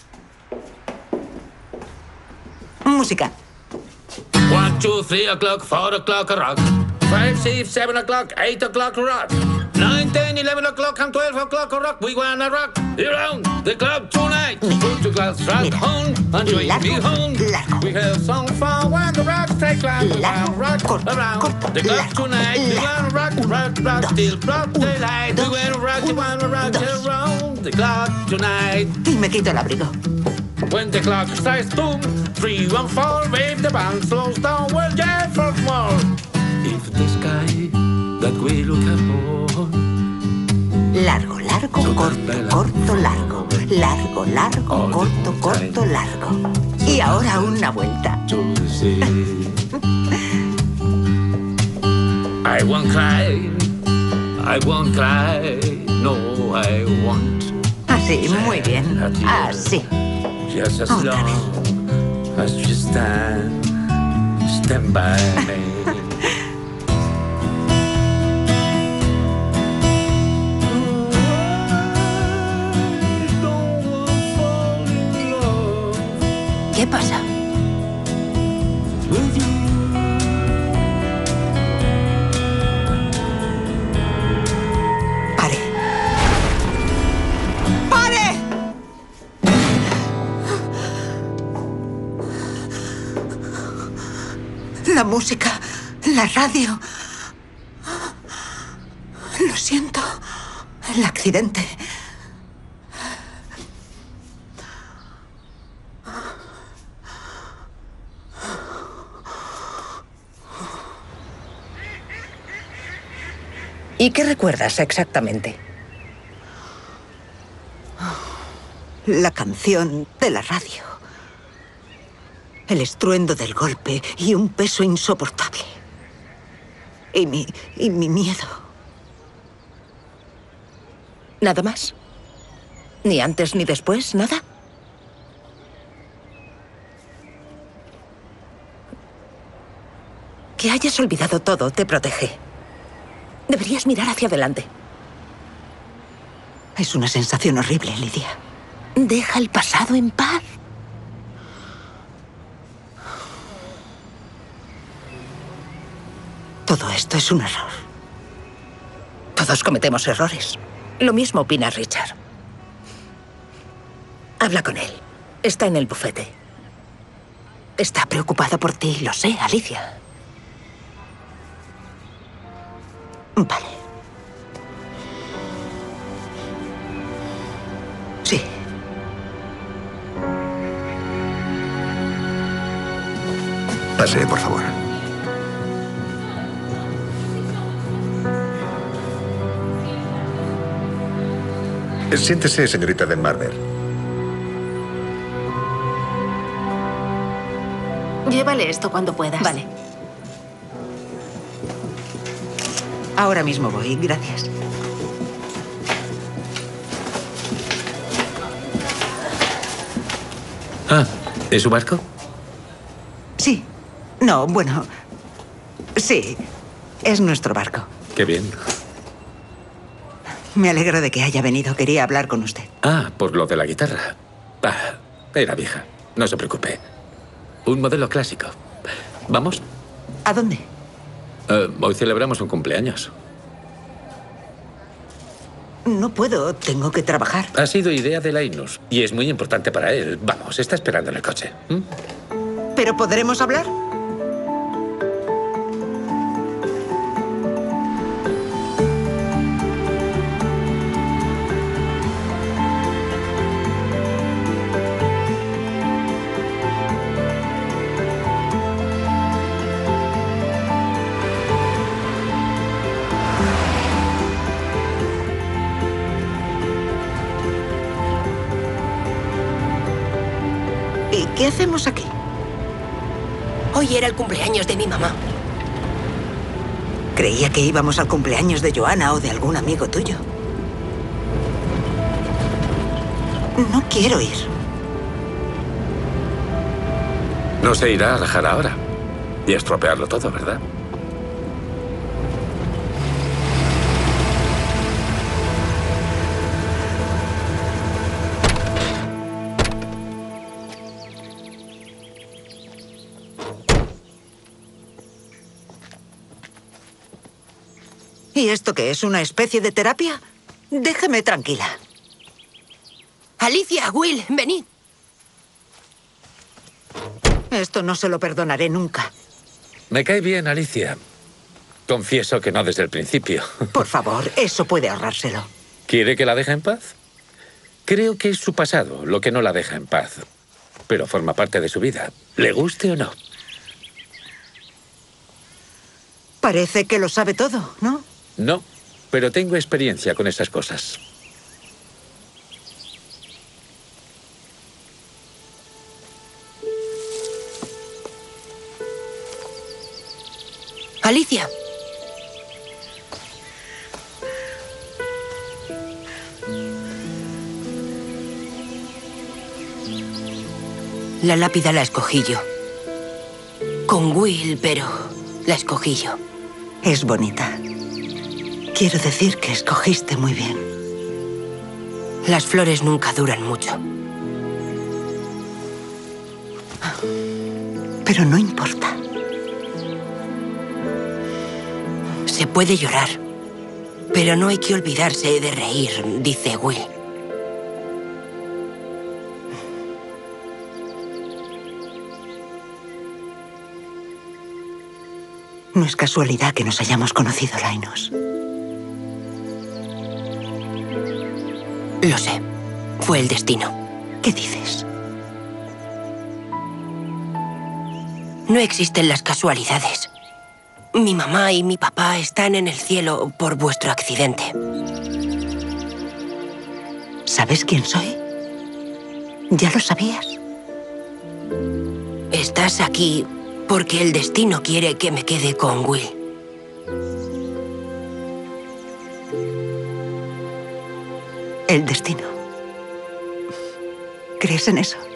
Música. One, two, three o'clock, four o'clock, a rock. Five, six, seven o'clock, eight o'clock, a rock. Nine, ten, eleven o'clock, and twelve o'clock, a rock. We wanna rock around the club tonight. Put your glass rock on, and join me home. We have song for when the rock take round, around, rock around the club tonight. We wanna rock, rock, rock till broad daylight. We wanna rock, we wanna rock around the club tonight. Y me quito el abrigo. When the clock strikes boom, three, one, four, if the band slows down, we'll get for more. If the sky that we look upon. Largo, largo, corto, corto, largo. Largo, largo, corto, corto, largo. Y ahora una vuelta. I won't cry, I won't cry, no, I won't. Así, muy bien. Así. Just as long as you stand, stand by me. ¿Qué pasa? Pare. ¡Pare! La música, la radio. Lo siento. El accidente. ¿Y qué recuerdas exactamente? La canción de la radio. El estruendo del golpe y un peso insoportable. Y mi, y mi miedo. ¿Nada más? ¿Ni antes ni después? ¿Nada? Que hayas olvidado todo te protege. Deberías mirar hacia adelante. Es una sensación horrible, Lidia. Deja el pasado en paz. Todo esto es un error. Todos cometemos errores. Lo mismo opina Richard. Habla con él. Está en el bufete. Está preocupada por ti, lo sé, Alicia. Vale. Sí. Pase, por favor. Siéntese, señorita Denmarmer. Llévale esto cuando puedas. Vale. Ahora mismo voy, gracias. Ah, ¿es su barco? Sí. No, bueno. Sí, es nuestro barco. Qué bien. Me alegro de que haya venido. Quería hablar con usted. Ah, por lo de la guitarra. Ah, era vieja. No se preocupe. Un modelo clásico. ¿Vamos? ¿A dónde? Uh, hoy celebramos un cumpleaños. No puedo, tengo que trabajar. Ha sido idea de Linus y es muy importante para él. Vamos, está esperando en el coche. ¿Mm? ¿Pero podremos hablar? ¿Y qué hacemos aquí? Hoy era el cumpleaños de mi mamá. Creía que íbamos al cumpleaños de Joanna o de algún amigo tuyo. No quiero ir. No se irá a rajar ahora y a estropearlo todo, ¿verdad? ¿Y esto qué es? ¿Una especie de terapia? Déjeme tranquila. Alicia, Will, venid. Esto no se lo perdonaré nunca. Me cae bien, Alicia. Confieso que no desde el principio. Por favor, eso puede ahorrárselo. ¿Quiere que la deje en paz? Creo que es su pasado lo que no la deja en paz. Pero forma parte de su vida. ¿Le guste o no? Parece que lo sabe todo, ¿no? No, pero tengo experiencia con esas cosas. Alicia. La lápida la escogí yo. Con Will, pero la escogí yo. Es bonita. Quiero decir que escogiste muy bien. Las flores nunca duran mucho. Pero no importa. Se puede llorar, pero no hay que olvidarse de reír, dice Will. No es casualidad que nos hayamos conocido, Linus. Lo sé. Fue el destino. ¿Qué dices? No existen las casualidades. Mi mamá y mi papá están en el cielo por vuestro accidente. ¿Sabes quién soy? ¿Ya lo sabías? Estás aquí porque el destino quiere que me quede con Will. El destino. ¿Crees en eso?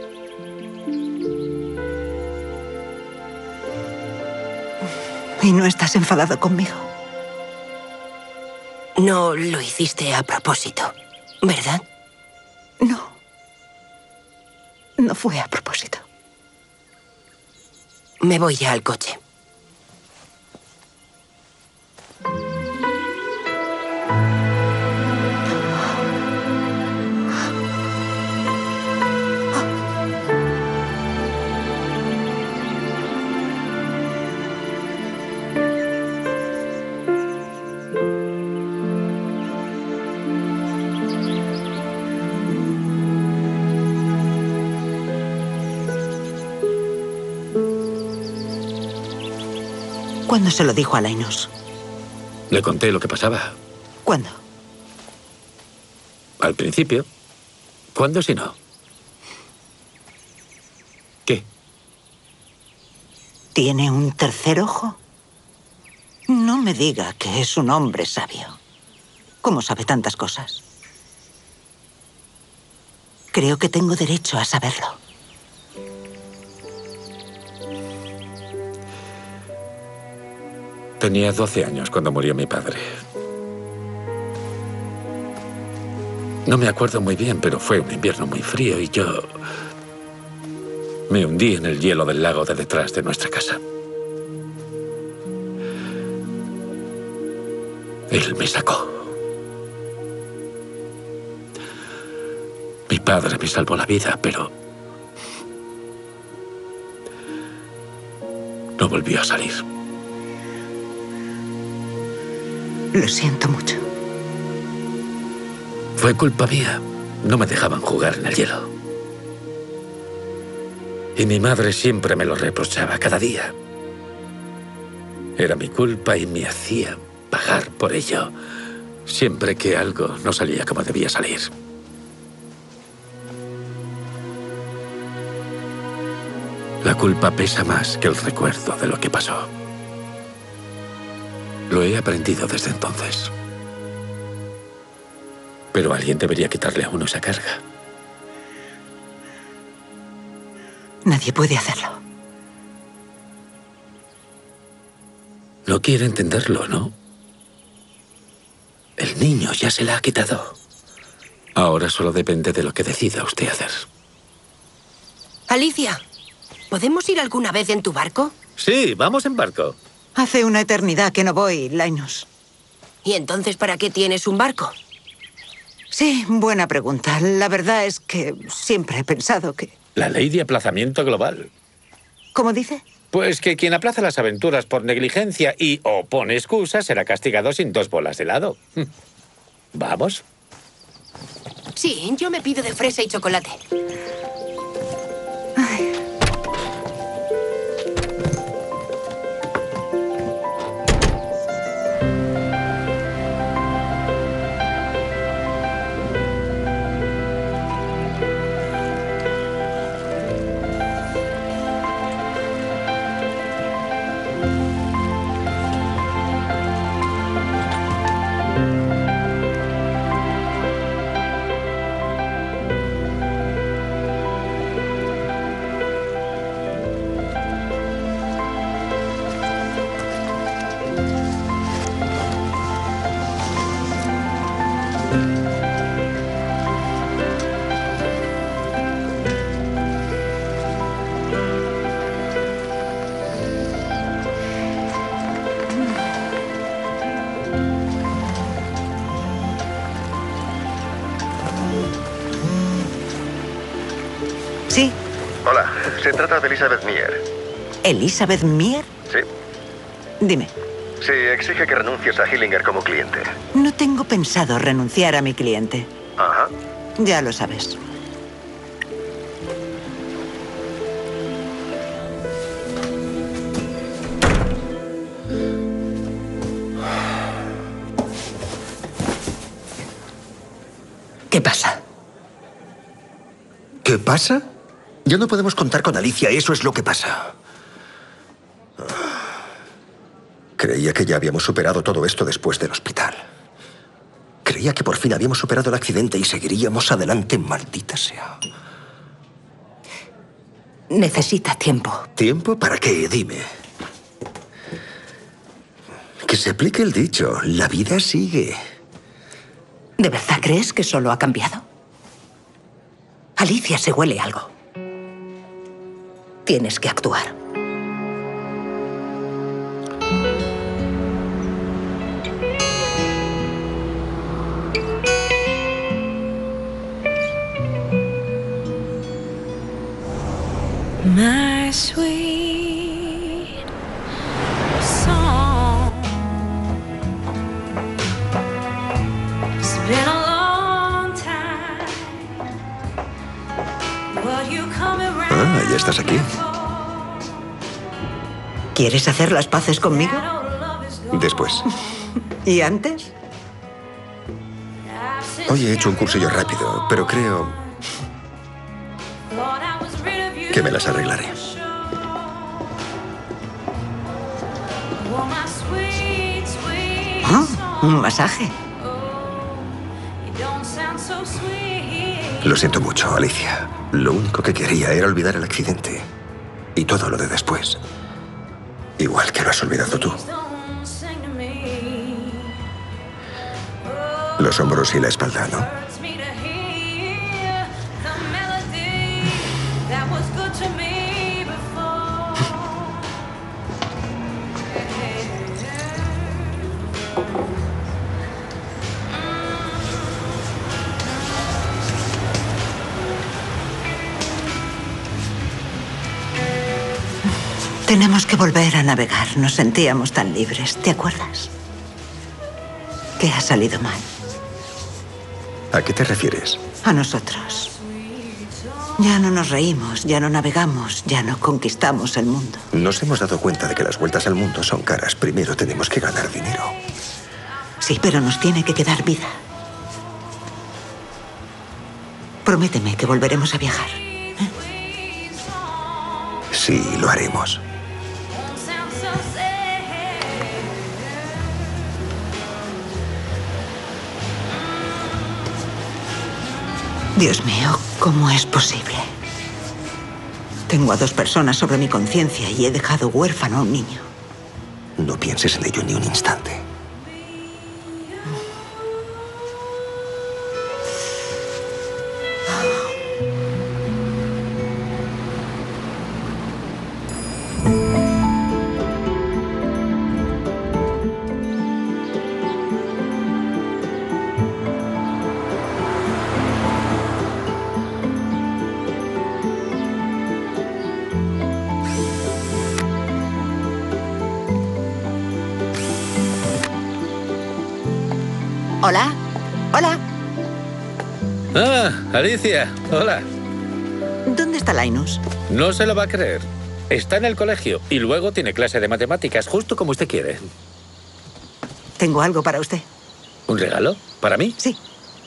¿Y no estás enfadado conmigo? No lo hiciste a propósito, ¿verdad? No. No fue a propósito. Me voy ya al coche. ¿Cuándo se lo dijo a Linus? Le conté lo que pasaba. ¿Cuándo? Al principio. ¿Cuándo si no? ¿Qué? ¿Tiene un tercer ojo? No me diga que es un hombre sabio. ¿Cómo sabe tantas cosas? Creo que tengo derecho a saberlo. Tenía doce años cuando murió mi padre. No me acuerdo muy bien, pero fue un invierno muy frío y yo me hundí en el hielo del lago de detrás de nuestra casa. Él me sacó. padre me salvó la vida, pero no volvió a salir. Lo siento mucho. Fue culpa mía. No me dejaban jugar en el hielo. Y mi madre siempre me lo reprochaba cada día. Era mi culpa y me hacía pagar por ello, siempre que algo no salía como debía salir. La culpa pesa más que el recuerdo de lo que pasó. Lo he aprendido desde entonces. Pero alguien debería quitarle a uno esa carga. Nadie puede hacerlo. No quiere entenderlo, ¿no? El niño ya se la ha quitado. Ahora solo depende de lo que decida usted hacer. Alicia, ¿podemos ir alguna vez en tu barco? Sí, vamos en barco. Hace una eternidad que no voy, Linus. ¿Y entonces para qué tienes un barco? Sí, buena pregunta. La verdad es que siempre he pensado que... La ley de aplazamiento global. ¿Cómo dice? Pues que quien aplaza las aventuras por negligencia y o pone excusas será castigado sin dos bolas de helado. ¿Vamos? Sí, yo me pido de fresa y chocolate. Ay. Sí. Hola, se trata de Elizabeth Meyer. ¿Elizabeth Meyer? Sí. Dime. Sí, exige que renuncies a Hillinger como cliente. No tengo pensado renunciar a mi cliente. Ajá. Ya lo sabes. ¿Qué pasa? ¿Qué pasa? Ya no podemos contar con Alicia, eso es lo que pasa. Creía que ya habíamos superado todo esto después del hospital. Creía que por fin habíamos superado el accidente y seguiríamos adelante, maldita sea. Necesita tiempo. ¿Tiempo para qué? Dime. Que se aplique el dicho, la vida sigue. ¿De verdad crees que solo ha cambiado? Alicia se huele algo. Tienes que actuar. My sweet song. It's been a long time. But you come around. Ah, ya estás aquí. ¿Quieres hacer las paces conmigo? Después. ¿Y antes? Hoy he hecho un cursillo rápido, pero creo que me las arreglaré. Ah, un masaje. Lo siento mucho, Alicia. Lo único que quería era olvidar el accidente. Y todo lo de después. Igual que lo has olvidado tú. Los hombros y la espalda, ¿no? Tenemos que volver a navegar. Nos sentíamos tan libres. ¿Te acuerdas? ¿Qué ha salido mal? ¿A qué te refieres? A nosotros. Ya no nos reímos, ya no navegamos, ya no conquistamos el mundo. Nos hemos dado cuenta de que las vueltas al mundo son caras. Primero tenemos que ganar dinero. Sí, pero nos tiene que quedar vida. Prométeme que volveremos a viajar. ¿eh? Sí, lo haremos. Dios mío, ¿cómo es posible? Tengo a dos personas sobre mi conciencia y he dejado huérfano a un niño. No pienses en ello ni un instante. Hola. Hola. Ah, Alicia. Hola. ¿Dónde está Linus? No se lo va a creer. Está en el colegio y luego tiene clase de matemáticas, justo como usted quiere. Tengo algo para usted. ¿Un regalo? ¿Para mí? Sí.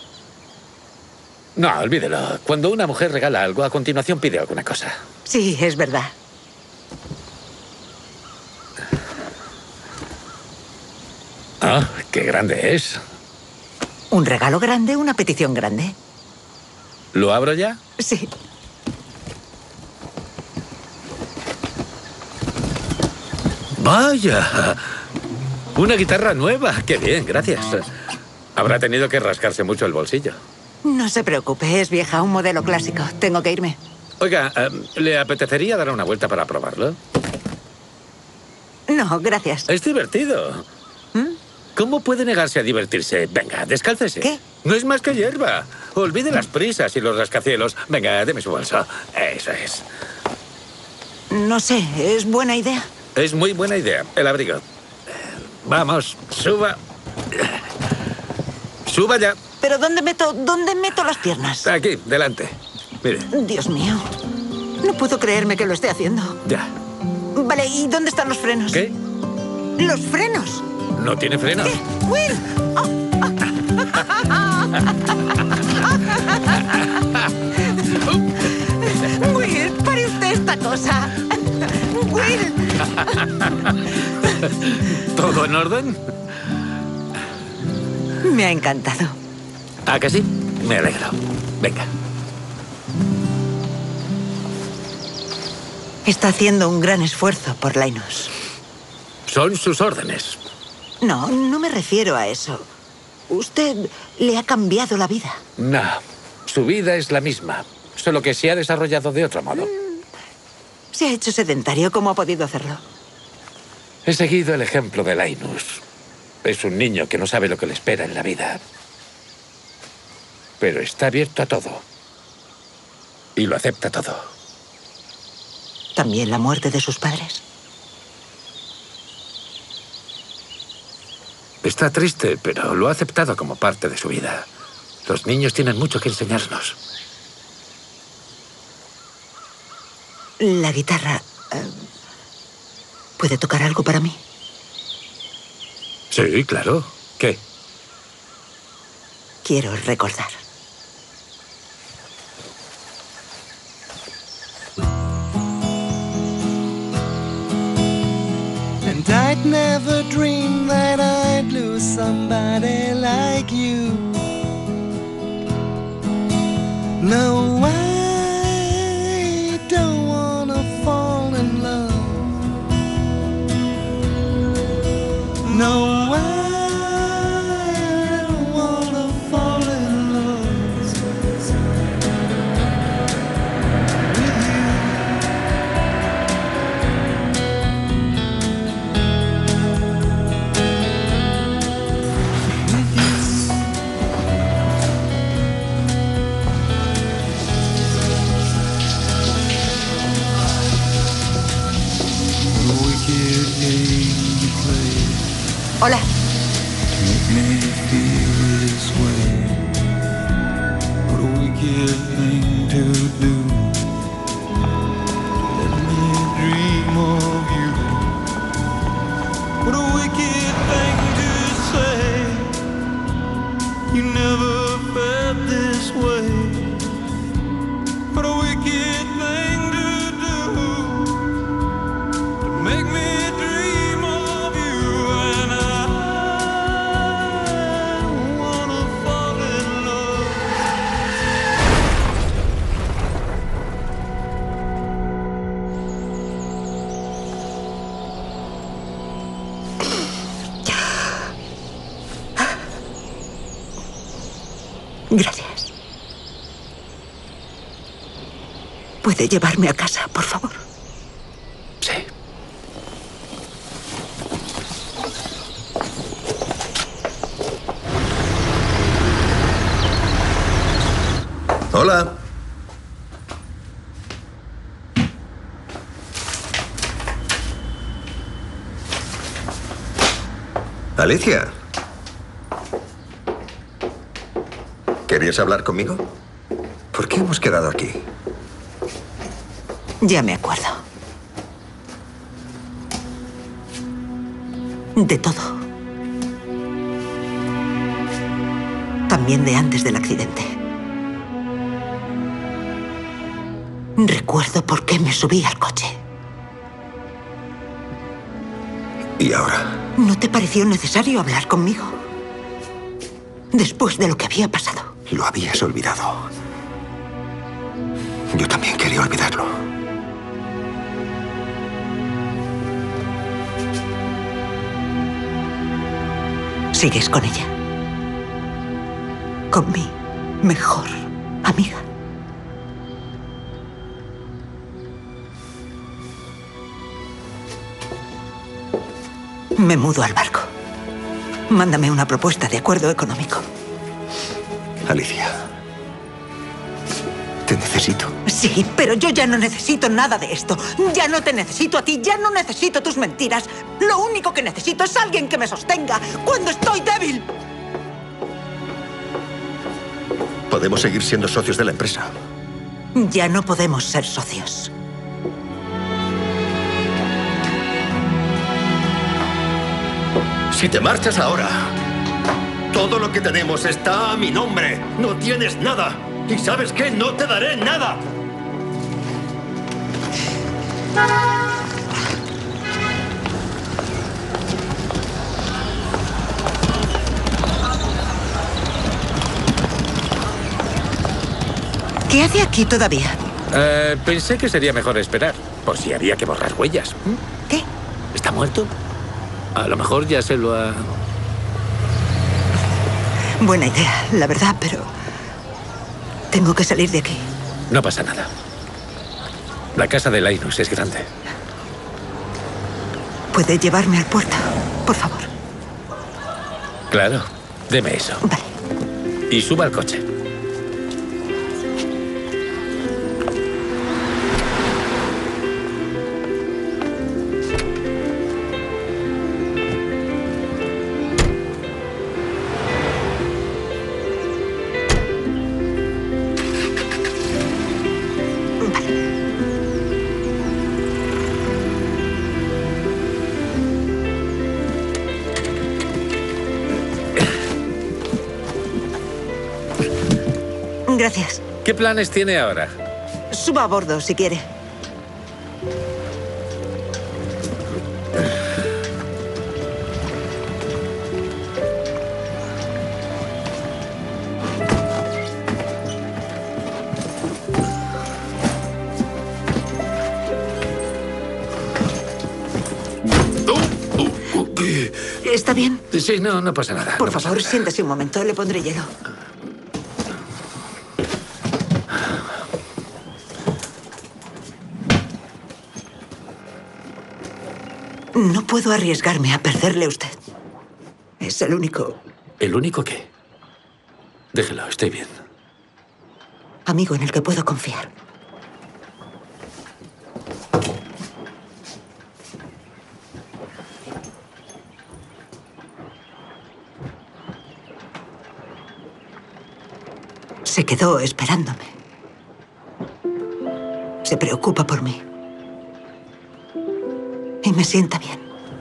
No, olvídelo. Cuando una mujer regala algo, a continuación pide alguna cosa. Sí, es verdad. Ah, qué grande es. Un regalo grande, una petición grande. ¿Lo abro ya? Sí. ¡Vaya! Una guitarra nueva. ¡Qué bien, gracias! Habrá tenido que rascarse mucho el bolsillo. No se preocupe, es vieja, un modelo clásico. Tengo que irme. Oiga, ¿le apetecería dar una vuelta para probarlo? No, gracias. Es divertido. ¿Mm? ¿Cómo puede negarse a divertirse? Venga, descálcese. ¿Qué? No es más que hierba. Olvide las prisas y los rascacielos. Venga, deme su bolso. Eso es. No sé, ¿es buena idea? Es muy buena idea. El abrigo. Vamos, suba. Suba ya. ¿Pero dónde meto, dónde meto las piernas? Aquí, delante. Mire. Dios mío. No puedo creerme que lo esté haciendo. Ya. Vale, ¿y dónde están los frenos? ¿Qué? ¡Los frenos! ¿No tiene frenos? ¿Qué? ¡Will! Oh. Will, pare usted esta cosa. Will. ¿Todo en orden? Me ha encantado. ¿Ah, que sí? Me alegro. Venga. Está haciendo un gran esfuerzo por Linus. Son sus órdenes. No, no me refiero a eso. Usted le ha cambiado la vida. No, su vida es la misma, solo que se ha desarrollado de otro modo. Se ha hecho sedentario. ¿Cómo ha podido hacerlo? He seguido el ejemplo de Linus. Es un niño que no sabe lo que le espera en la vida. Pero está abierto a todo. Y lo acepta todo. ¿También la muerte de sus padres? Está triste, pero lo ha aceptado como parte de su vida. Los niños tienen mucho que enseñarnos. La guitarra... eh, ¿puede tocar algo para mí? Sí, claro. ¿Qué? Quiero recordar. And I'd never dream that I'd lose somebody like you. No, I don't wanna fall in love. No, I don't wanna fall in love with you. With you. Hola. Gracias. ¿Puede llevarme a casa, por favor? Sí. Hola. Alicia. ¿Querías hablar conmigo? ¿Por qué hemos quedado aquí? Ya me acuerdo. De todo. También de antes del accidente. Recuerdo por qué me subí al coche. ¿Y ahora? ¿No te pareció necesario hablar conmigo? Después de lo que había pasado. Lo habías olvidado. Yo también quería olvidarlo. ¿Sigues con ella? Con mi mejor amiga. Me mudo al barco. Mándame una propuesta de acuerdo económico. Alicia, te necesito. Sí, pero yo ya no necesito nada de esto. Ya no te necesito a ti, ya no necesito tus mentiras. Lo único que necesito es alguien que me sostenga cuando estoy débil. Podemos seguir siendo socios de la empresa. Ya no podemos ser socios. Si te marchas ahora, todo lo que tenemos está a mi nombre. No tienes nada. ¿Y sabes qué? No te daré nada. ¿Qué hace aquí todavía? Eh, pensé que sería mejor esperar, por si había que borrar huellas. ¿Qué? ¿Está muerto? A lo mejor ya se lo ha... Buena idea, la verdad, pero... tengo que salir de aquí. No pasa nada. La casa de Linus es grande. ¿Puede llevarme al puerto, por favor? Claro, deme eso. Vale. Y suba al coche. Gracias. ¿Qué planes tiene ahora? Suba a bordo, si quiere. ¿Está bien? Sí, no, no pasa nada. Por no favor, pasa nada. siéntese un momento, le pondré hielo. No puedo arriesgarme a perderle a usted. Es el único... ¿El único qué? Déjelo, estoy bien. amigo en el que puedo confiar. quedó esperándome. Se preocupa por mí. Y me sienta bien.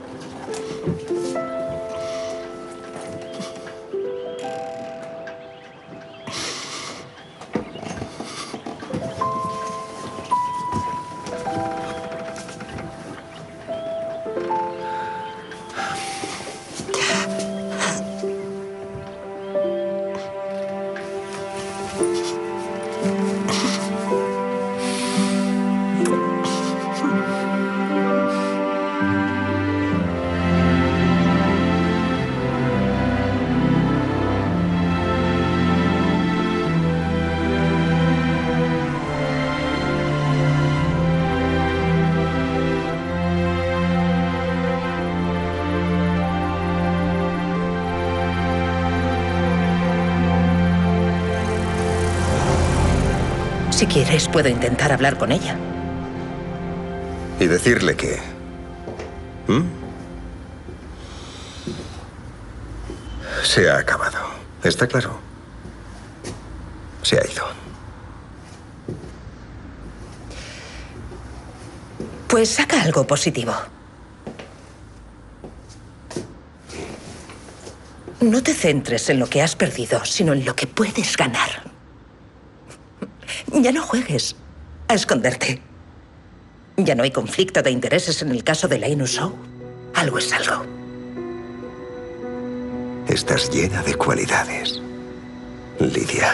Si quieres, puedo intentar hablar con ella. ¿Y decirle qué? ¿Mm? Se ha acabado. ¿Está claro? Se ha ido. Pues saca algo positivo. No te centres en lo que has perdido, sino en lo que puedes ganar. Ya no juegues a esconderte. Ya no hay conflicto de intereses en el caso de Linus Shaw. Algo es algo. Estás llena de cualidades, Lidia.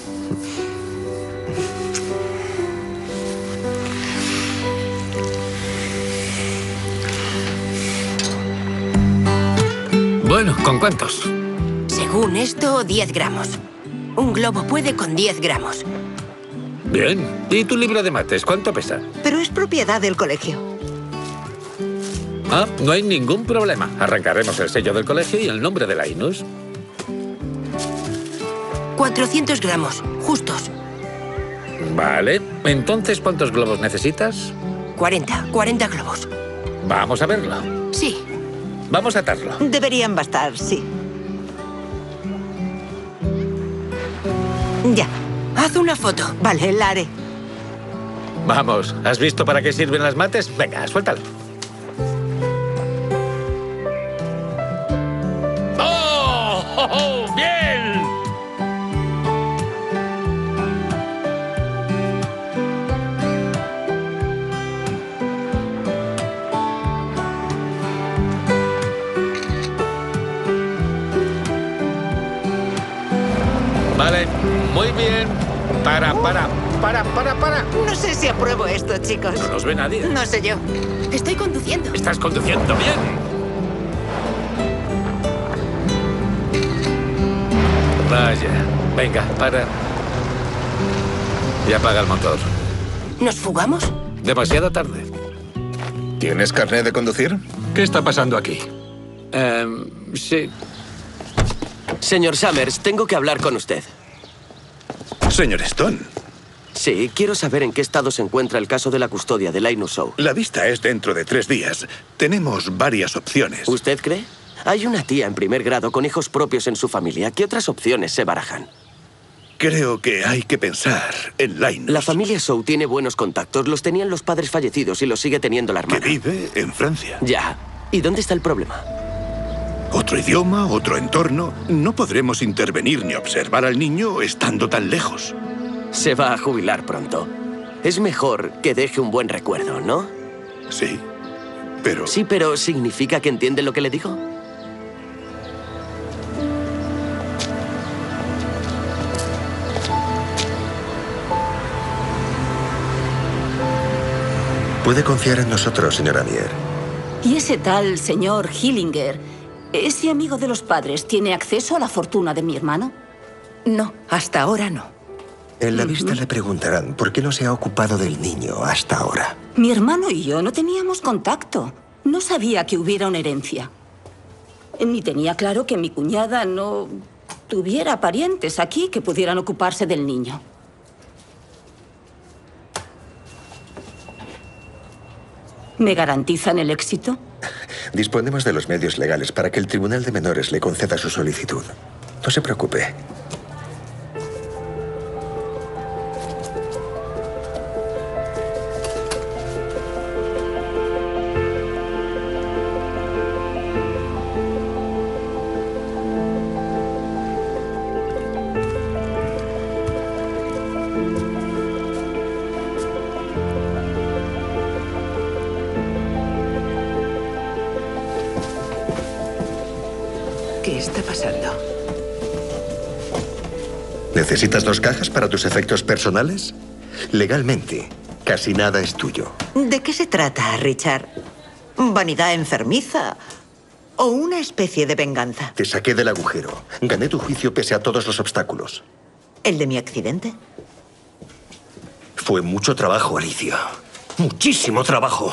Bueno, ¿con cuántos? Según esto, diez gramos. Un globo puede con diez gramos. Bien. ¿Y tu libro de mates, cuánto pesa? Pero es propiedad del colegio. Ah, no hay ningún problema. Arrancaremos el sello del colegio y el nombre de Linus. cuatrocientos gramos, justos. Vale. Entonces, ¿cuántos globos necesitas? cuarenta, cuarenta globos. Vamos a verlo. Sí. Vamos a atarlo. Deberían bastar, sí. Ya. Haz una foto. Vale, la haré. Vamos, ¿has visto para qué sirven las mates? Venga, suéltalo. ¡Oh! ¡Oh, oh! ¡Bien! Vale, muy bien. Para, para, para, para, para. No sé si apruebo esto, chicos. No nos ve nadie. No sé yo. Estoy conduciendo. Estás conduciendo bien. Vaya. Venga, para. Y apaga el motor. ¿Nos fugamos? Demasiado tarde. ¿Tienes carnet de conducir? ¿Qué está pasando aquí? Um, sí. Señor Summers, tengo que hablar con usted. Señor Stone. Sí, quiero saber en qué estado se encuentra el caso de la custodia de Linus Shaw. La vista es dentro de tres días. Tenemos varias opciones. ¿Usted cree? Hay una tía en primer grado con hijos propios en su familia. ¿Qué otras opciones se barajan? Creo que hay que pensar en Linus. La familia Shaw tiene buenos contactos. Los tenían los padres fallecidos y los sigue teniendo la hermana. Que vive en Francia. Ya. ¿Y dónde está el problema? Otro idioma, otro entorno. No podremos intervenir ni observar al niño estando tan lejos. Se va a jubilar pronto. Es mejor que deje un buen recuerdo, ¿no? Sí, pero... Sí, pero ¿significa que entiende lo que le digo? Puede confiar en nosotros, señora Mier. ¿Y ese tal señor Hillinger, ese amigo de los padres, tiene acceso a la fortuna de mi hermano? No, hasta ahora no. En la vista le preguntarán por qué no se ha ocupado del niño hasta ahora. Mi hermano y yo no teníamos contacto. No sabía que hubiera una herencia. Ni tenía claro que mi cuñada no tuviera parientes aquí que pudieran ocuparse del niño. ¿Me garantizan el éxito? Disponemos de los medios legales para que el Tribunal de Menores le conceda su solicitud. No se preocupe. ¿Qué está pasando? ¿Necesitas dos cajas para tus efectos personales? Legalmente, casi nada es tuyo. ¿De qué se trata, Richard? ¿Vanidad enfermiza o una especie de venganza? Te saqué del agujero. Gané tu juicio pese a todos los obstáculos. ¿El de mi accidente? Fue mucho trabajo, Alicia. Muchísimo trabajo.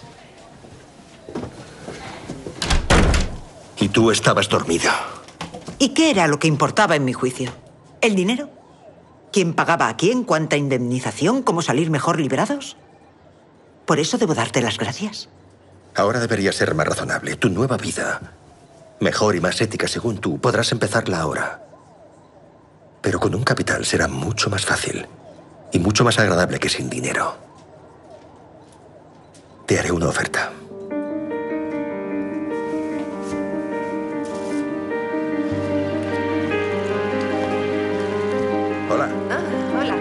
Y tú estabas dormida. ¿Y qué era lo que importaba en mi juicio? ¿El dinero? ¿Quién pagaba a quién? ¿Cuánta indemnización? ¿Cómo salir mejor librados? Por eso debo darte las gracias. Ahora debería ser más razonable. Tu nueva vida, mejor y más ética según tú, podrás empezarla ahora. Pero con un capital será mucho más fácil y mucho más agradable que sin dinero. Te haré una oferta. Hola. Ah, hola.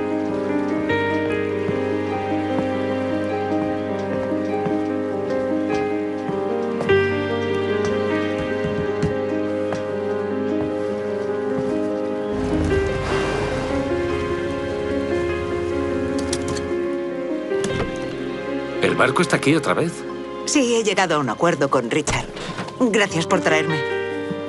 ¿El barco está aquí otra vez? Sí, he llegado a un acuerdo con Richard. Gracias por traerme.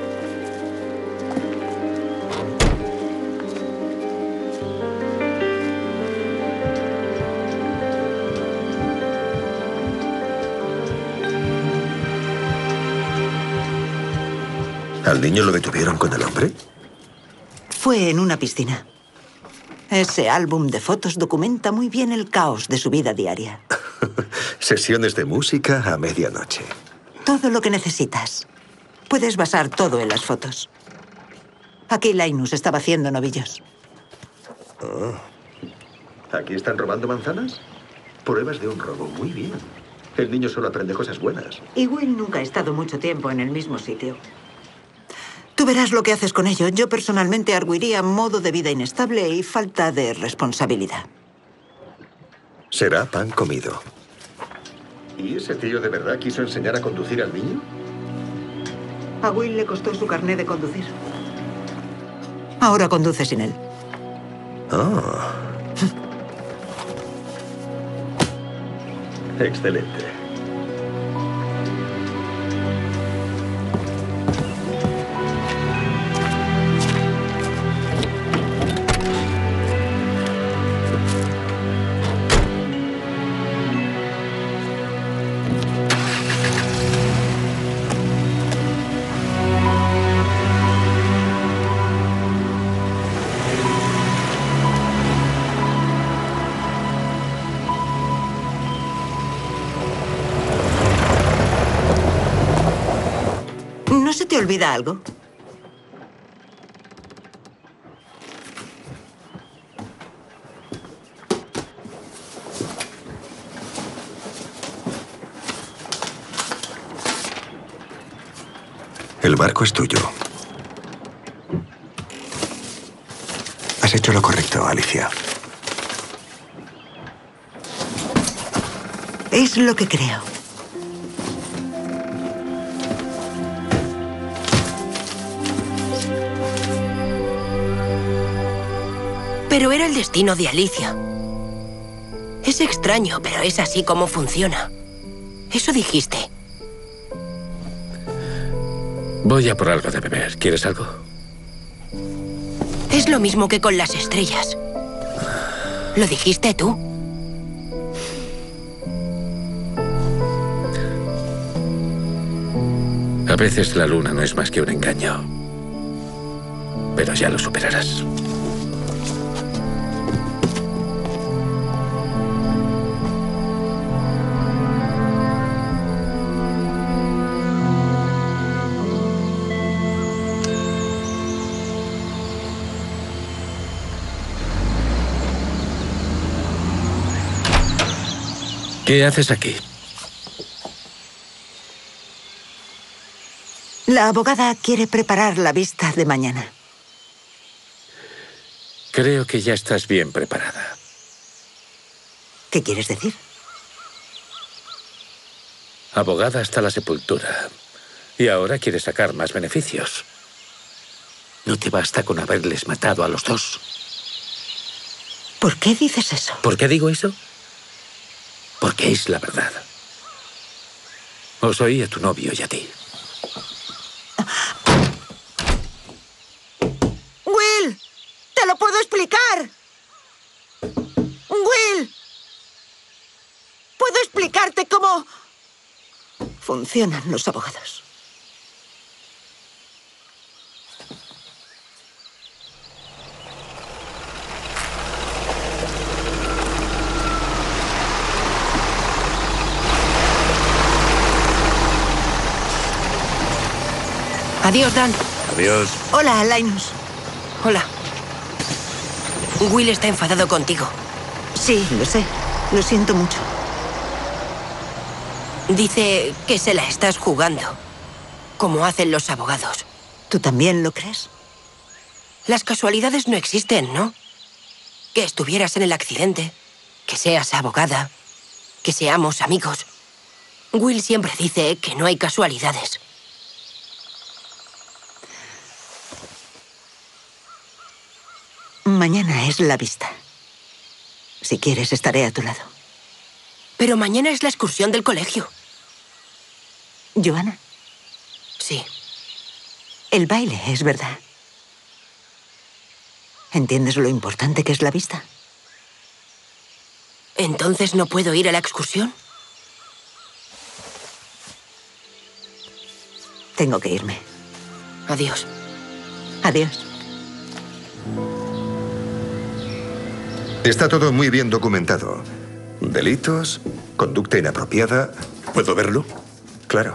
¿Al niño lo detuvieron con el hombre? Fue en una piscina. Ese álbum de fotos documenta muy bien el caos de su vida diaria. Sesiones de música a medianoche. Todo lo que necesitas. Puedes basar todo en las fotos. Aquí Linus estaba haciendo novillos. Oh. ¿Aquí están robando manzanas? Pruebas de un robo. Muy bien. El niño solo aprende cosas buenas. Y Will nunca ha estado mucho tiempo en el mismo sitio. Tú verás lo que haces con ello. Yo personalmente arguiría modo de vida inestable y falta de responsabilidad. Será pan comido. ¿Y ese tío de verdad quiso enseñar a conducir al niño? A Will le costó su carné de conducir. Ahora conduce sin él. Oh. Excelente. ¿No se te olvida algo? El barco es tuyo. Has hecho lo correcto, Alicia. Es lo que creo. Pero era el destino de Alicia. Es extraño, pero es así como funciona. Eso dijiste. Voy a por algo de beber. ¿Quieres algo? Es lo mismo que con las estrellas. ¿Lo dijiste tú? A veces la luna no es más que un engaño. Pero ya lo superarás. ¿Qué haces aquí? La abogada quiere preparar la vista de mañana. Creo que ya estás bien preparada. ¿Qué quieres decir? Abogada hasta la sepultura. Y ahora quieres sacar más beneficios. ¿No te basta con haberles matado a los dos? ¿Por qué dices eso? ¿Por qué digo eso? Porque es la verdad. Os oí a tu novio y a ti. ¡Will! ¡Te lo puedo explicar! ¡Will! Puedo explicarte cómo funcionan los abogados. Adiós, Dan. Adiós. Hola, Linus. Hola. Will está enfadado contigo. Sí, lo sé. Lo siento mucho. Dice que se la estás jugando, como hacen los abogados. ¿Tú también lo crees? Las casualidades no existen, ¿no? Que estuvieras en el accidente, que seas abogada, que seamos amigos. Will siempre dice que no hay casualidades. Mañana es la vista. Si quieres, estaré a tu lado. Pero mañana es la excursión del colegio. ¿Johanna? Sí. El baile, es verdad. ¿Entiendes lo importante que es la vista? ¿Entonces no puedo ir a la excursión? Tengo que irme. Adiós. Adiós. Está todo muy bien documentado. Delitos, conducta inapropiada. ¿Puedo verlo? Claro.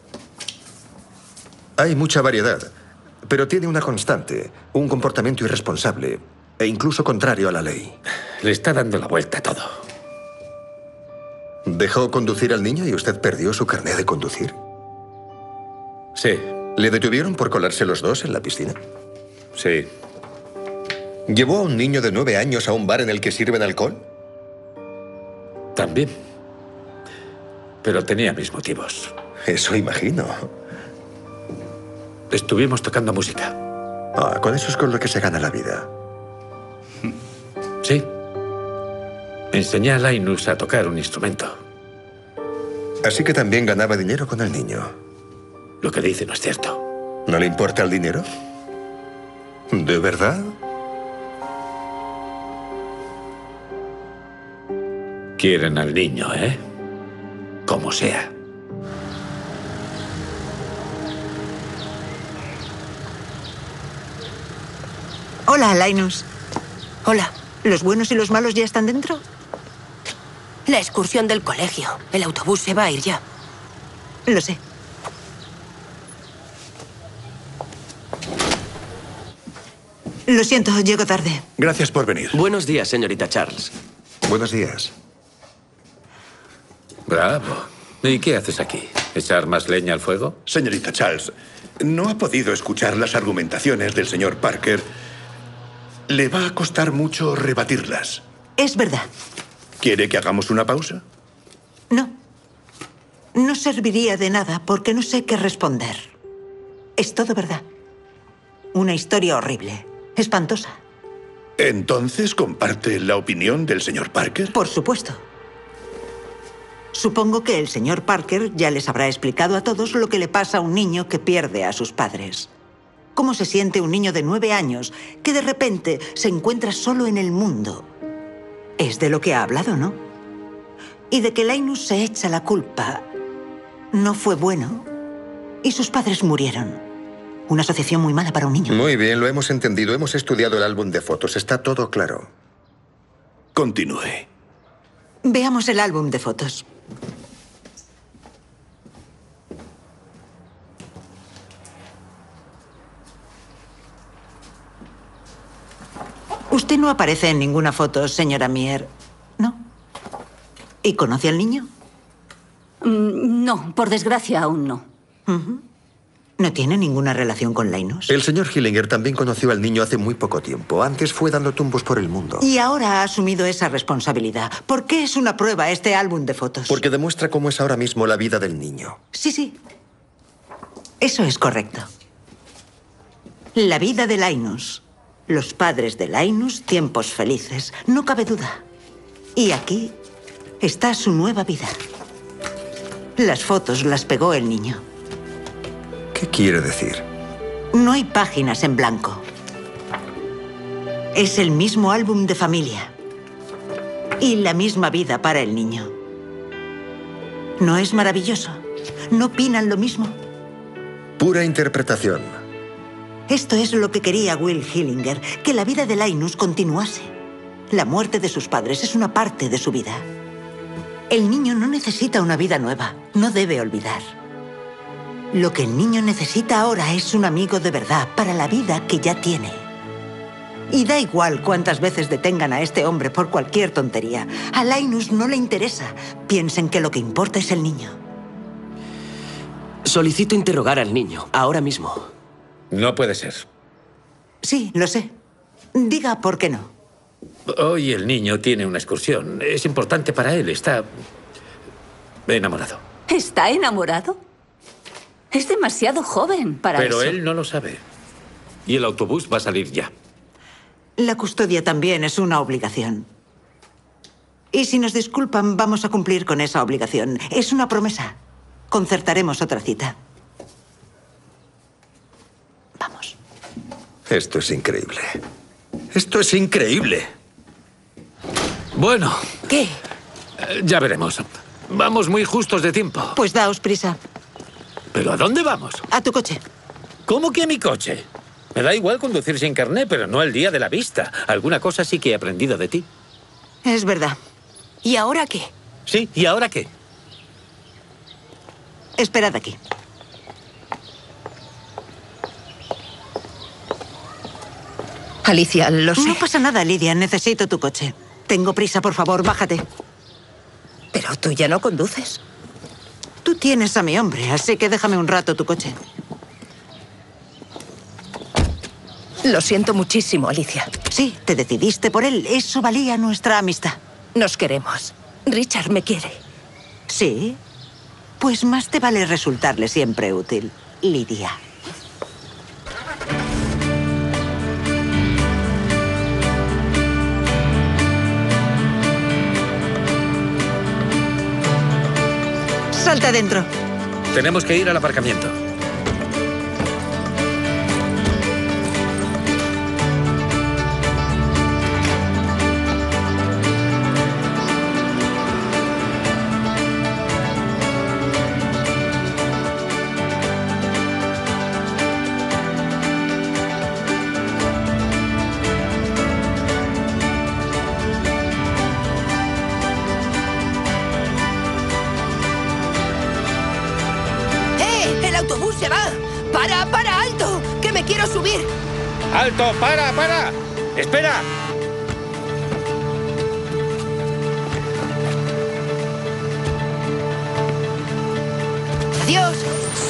Hay mucha variedad, pero tiene una constante, un comportamiento irresponsable e incluso contrario a la ley. Le está dando la vuelta a todo. ¿Dejó conducir al niño y usted perdió su carnet de conducir? Sí. ¿Le detuvieron por colarse los dos en la piscina? Sí. ¿Llevó a un niño de nueve años a un bar en el que sirven alcohol? También. Pero tenía mis motivos. Eso imagino. Estuvimos tocando música. Ah, con eso es con lo que se gana la vida. Sí. Enseñé a Linus a tocar un instrumento. Así que también ganaba dinero con el niño. Lo que dice no es cierto. ¿No le importa el dinero? ¿De verdad? Quieren al niño, ¿eh? Como sea. Hola, Linus. Hola. ¿Los buenos y los malos ya están dentro? La excursión del colegio. El autobús se va a ir ya. Lo sé. Lo siento, llego tarde. Gracias por venir. Buenos días, señorita Charles. Buenos días. Bravo. ¿Y qué haces aquí? ¿Echar más leña al fuego? Señorita Charles, ¿no ha podido escuchar las argumentaciones del señor Parker? Le va a costar mucho rebatirlas. Es verdad. ¿Quiere que hagamos una pausa? No. No serviría de nada porque no sé qué responder. Es todo verdad. Una historia horrible. Espantosa. ¿Entonces comparte la opinión del señor Parker? Por supuesto. Supongo que el señor Parker ya les habrá explicado a todos lo que le pasa a un niño que pierde a sus padres. Cómo se siente un niño de nueve años que de repente se encuentra solo en el mundo. Es de lo que ha hablado, ¿no? Y de que Linus se echa la culpa. No fue bueno. Y sus padres murieron. Una asociación muy mala para un niño. Muy bien, lo hemos entendido. Hemos estudiado el álbum de fotos. Está todo claro. Continúe. Veamos el álbum de fotos. Usted no aparece en ninguna foto, señora Mier, ¿no? ¿Y conoce al niño? Mm, no, por desgracia aún no. Uh-huh. ¿No tiene ninguna relación con Linus? El señor Hillinger también conoció al niño hace muy poco tiempo. Antes fue dando tumbos por el mundo. Y ahora ha asumido esa responsabilidad. ¿Por qué es una prueba este álbum de fotos? Porque demuestra cómo es ahora mismo la vida del niño. Sí, sí. Eso es correcto. La vida de Linus. Los padres de Linus, tiempos felices. No cabe duda. Y aquí está su nueva vida. Las fotos las pegó el niño. ¿Qué quiere decir? No hay páginas en blanco. Es el mismo álbum de familia. Y la misma vida para el niño. ¿No es maravilloso? ¿No opinan lo mismo? Pura interpretación. Esto es lo que quería Will Hillinger, que la vida de Linus continuase. La muerte de sus padres es una parte de su vida. El niño no necesita una vida nueva, no debe olvidar. Lo que el niño necesita ahora es un amigo de verdad para la vida que ya tiene. Y da igual cuántas veces detengan a este hombre por cualquier tontería. A Linus no le interesa. Piensen que lo que importa es el niño. Solicito interrogar al niño, ahora mismo. No puede ser. Sí, lo sé. Diga por qué no. Hoy el niño tiene una excursión. Es importante para él. Está enamorado. ¿Está enamorado? Es demasiado joven para Pero eso. él no lo sabe. Y el autobús va a salir ya. La custodia también es una obligación. Y si nos disculpan, vamos a cumplir con esa obligación. Es una promesa. Concertaremos otra cita. Vamos. Esto es increíble. Esto es increíble. Bueno. ¿Qué? Eh, ya veremos. Vamos muy justos de tiempo. Pues daos prisa. ¿Pero a dónde vamos? A tu coche. ¿Cómo que a mi coche? Me da igual conducir sin carné, pero no el día de la vista. Alguna cosa sí que he aprendido de ti. Es verdad. ¿Y ahora qué? Sí, ¿y ahora qué? Esperad aquí. Alicia, lo sé. No pasa nada, Lidia. Necesito tu coche. Tengo prisa, por favor, bájate. Pero tú ya no conduces. Tú tienes a mi hombre, así que déjame un rato tu coche. Lo siento muchísimo, Alicia. Sí, te decidiste por él. Eso valía nuestra amistad. Nos queremos. Richard me quiere. ¿Sí? Pues más te vale resultarle siempre útil, Lidia. Salta adentro. Tenemos que ir al aparcamiento. ¡Alto! ¡Para, para! ¡Espera! ¡Adiós!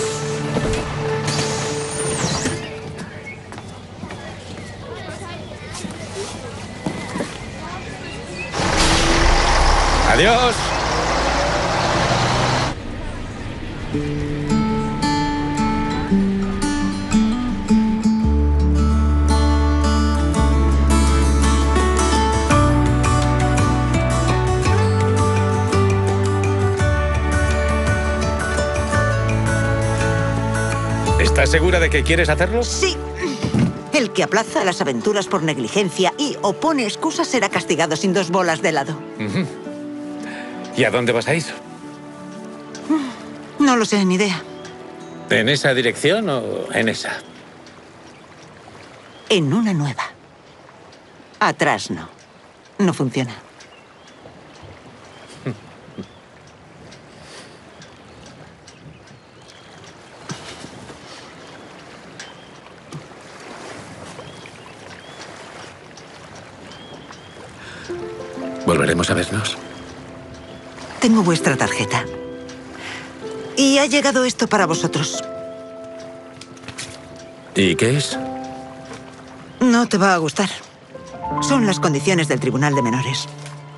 ¡Adiós! ¿Estás segura de que quieres hacerlo? Sí. El que aplaza las aventuras por negligencia y opone excusas será castigado sin dos bolas de helado. Uh-huh. ¿Y a dónde vas a ir? No lo sé, ni idea. ¿En esa dirección o en esa? En una nueva. Atrás no. No funciona. ¿Volveremos a vernos? Tengo vuestra tarjeta. Y ha llegado esto para vosotros. ¿Y qué es? No te va a gustar. Son las condiciones del Tribunal de Menores.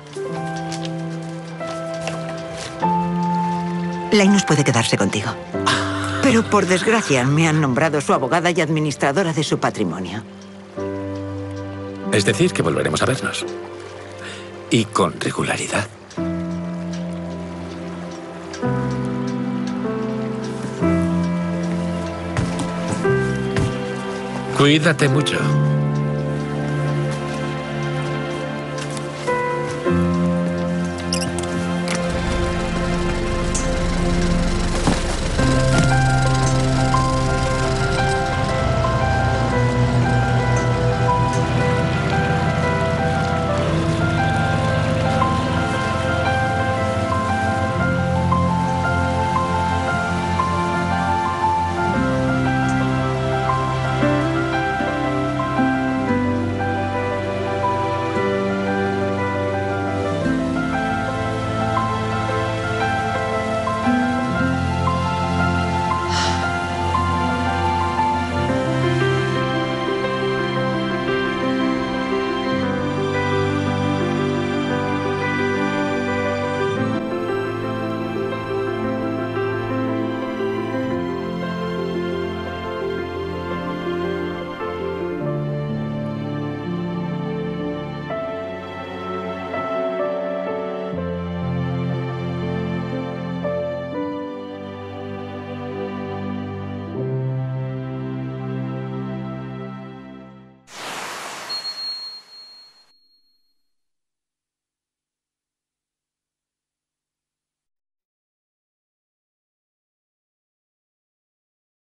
Linus puede quedarse contigo. Pero por desgracia me han nombrado su abogada y administradora de su patrimonio. Es decir, que volveremos a vernos. Y con regularidad. Cuídate mucho.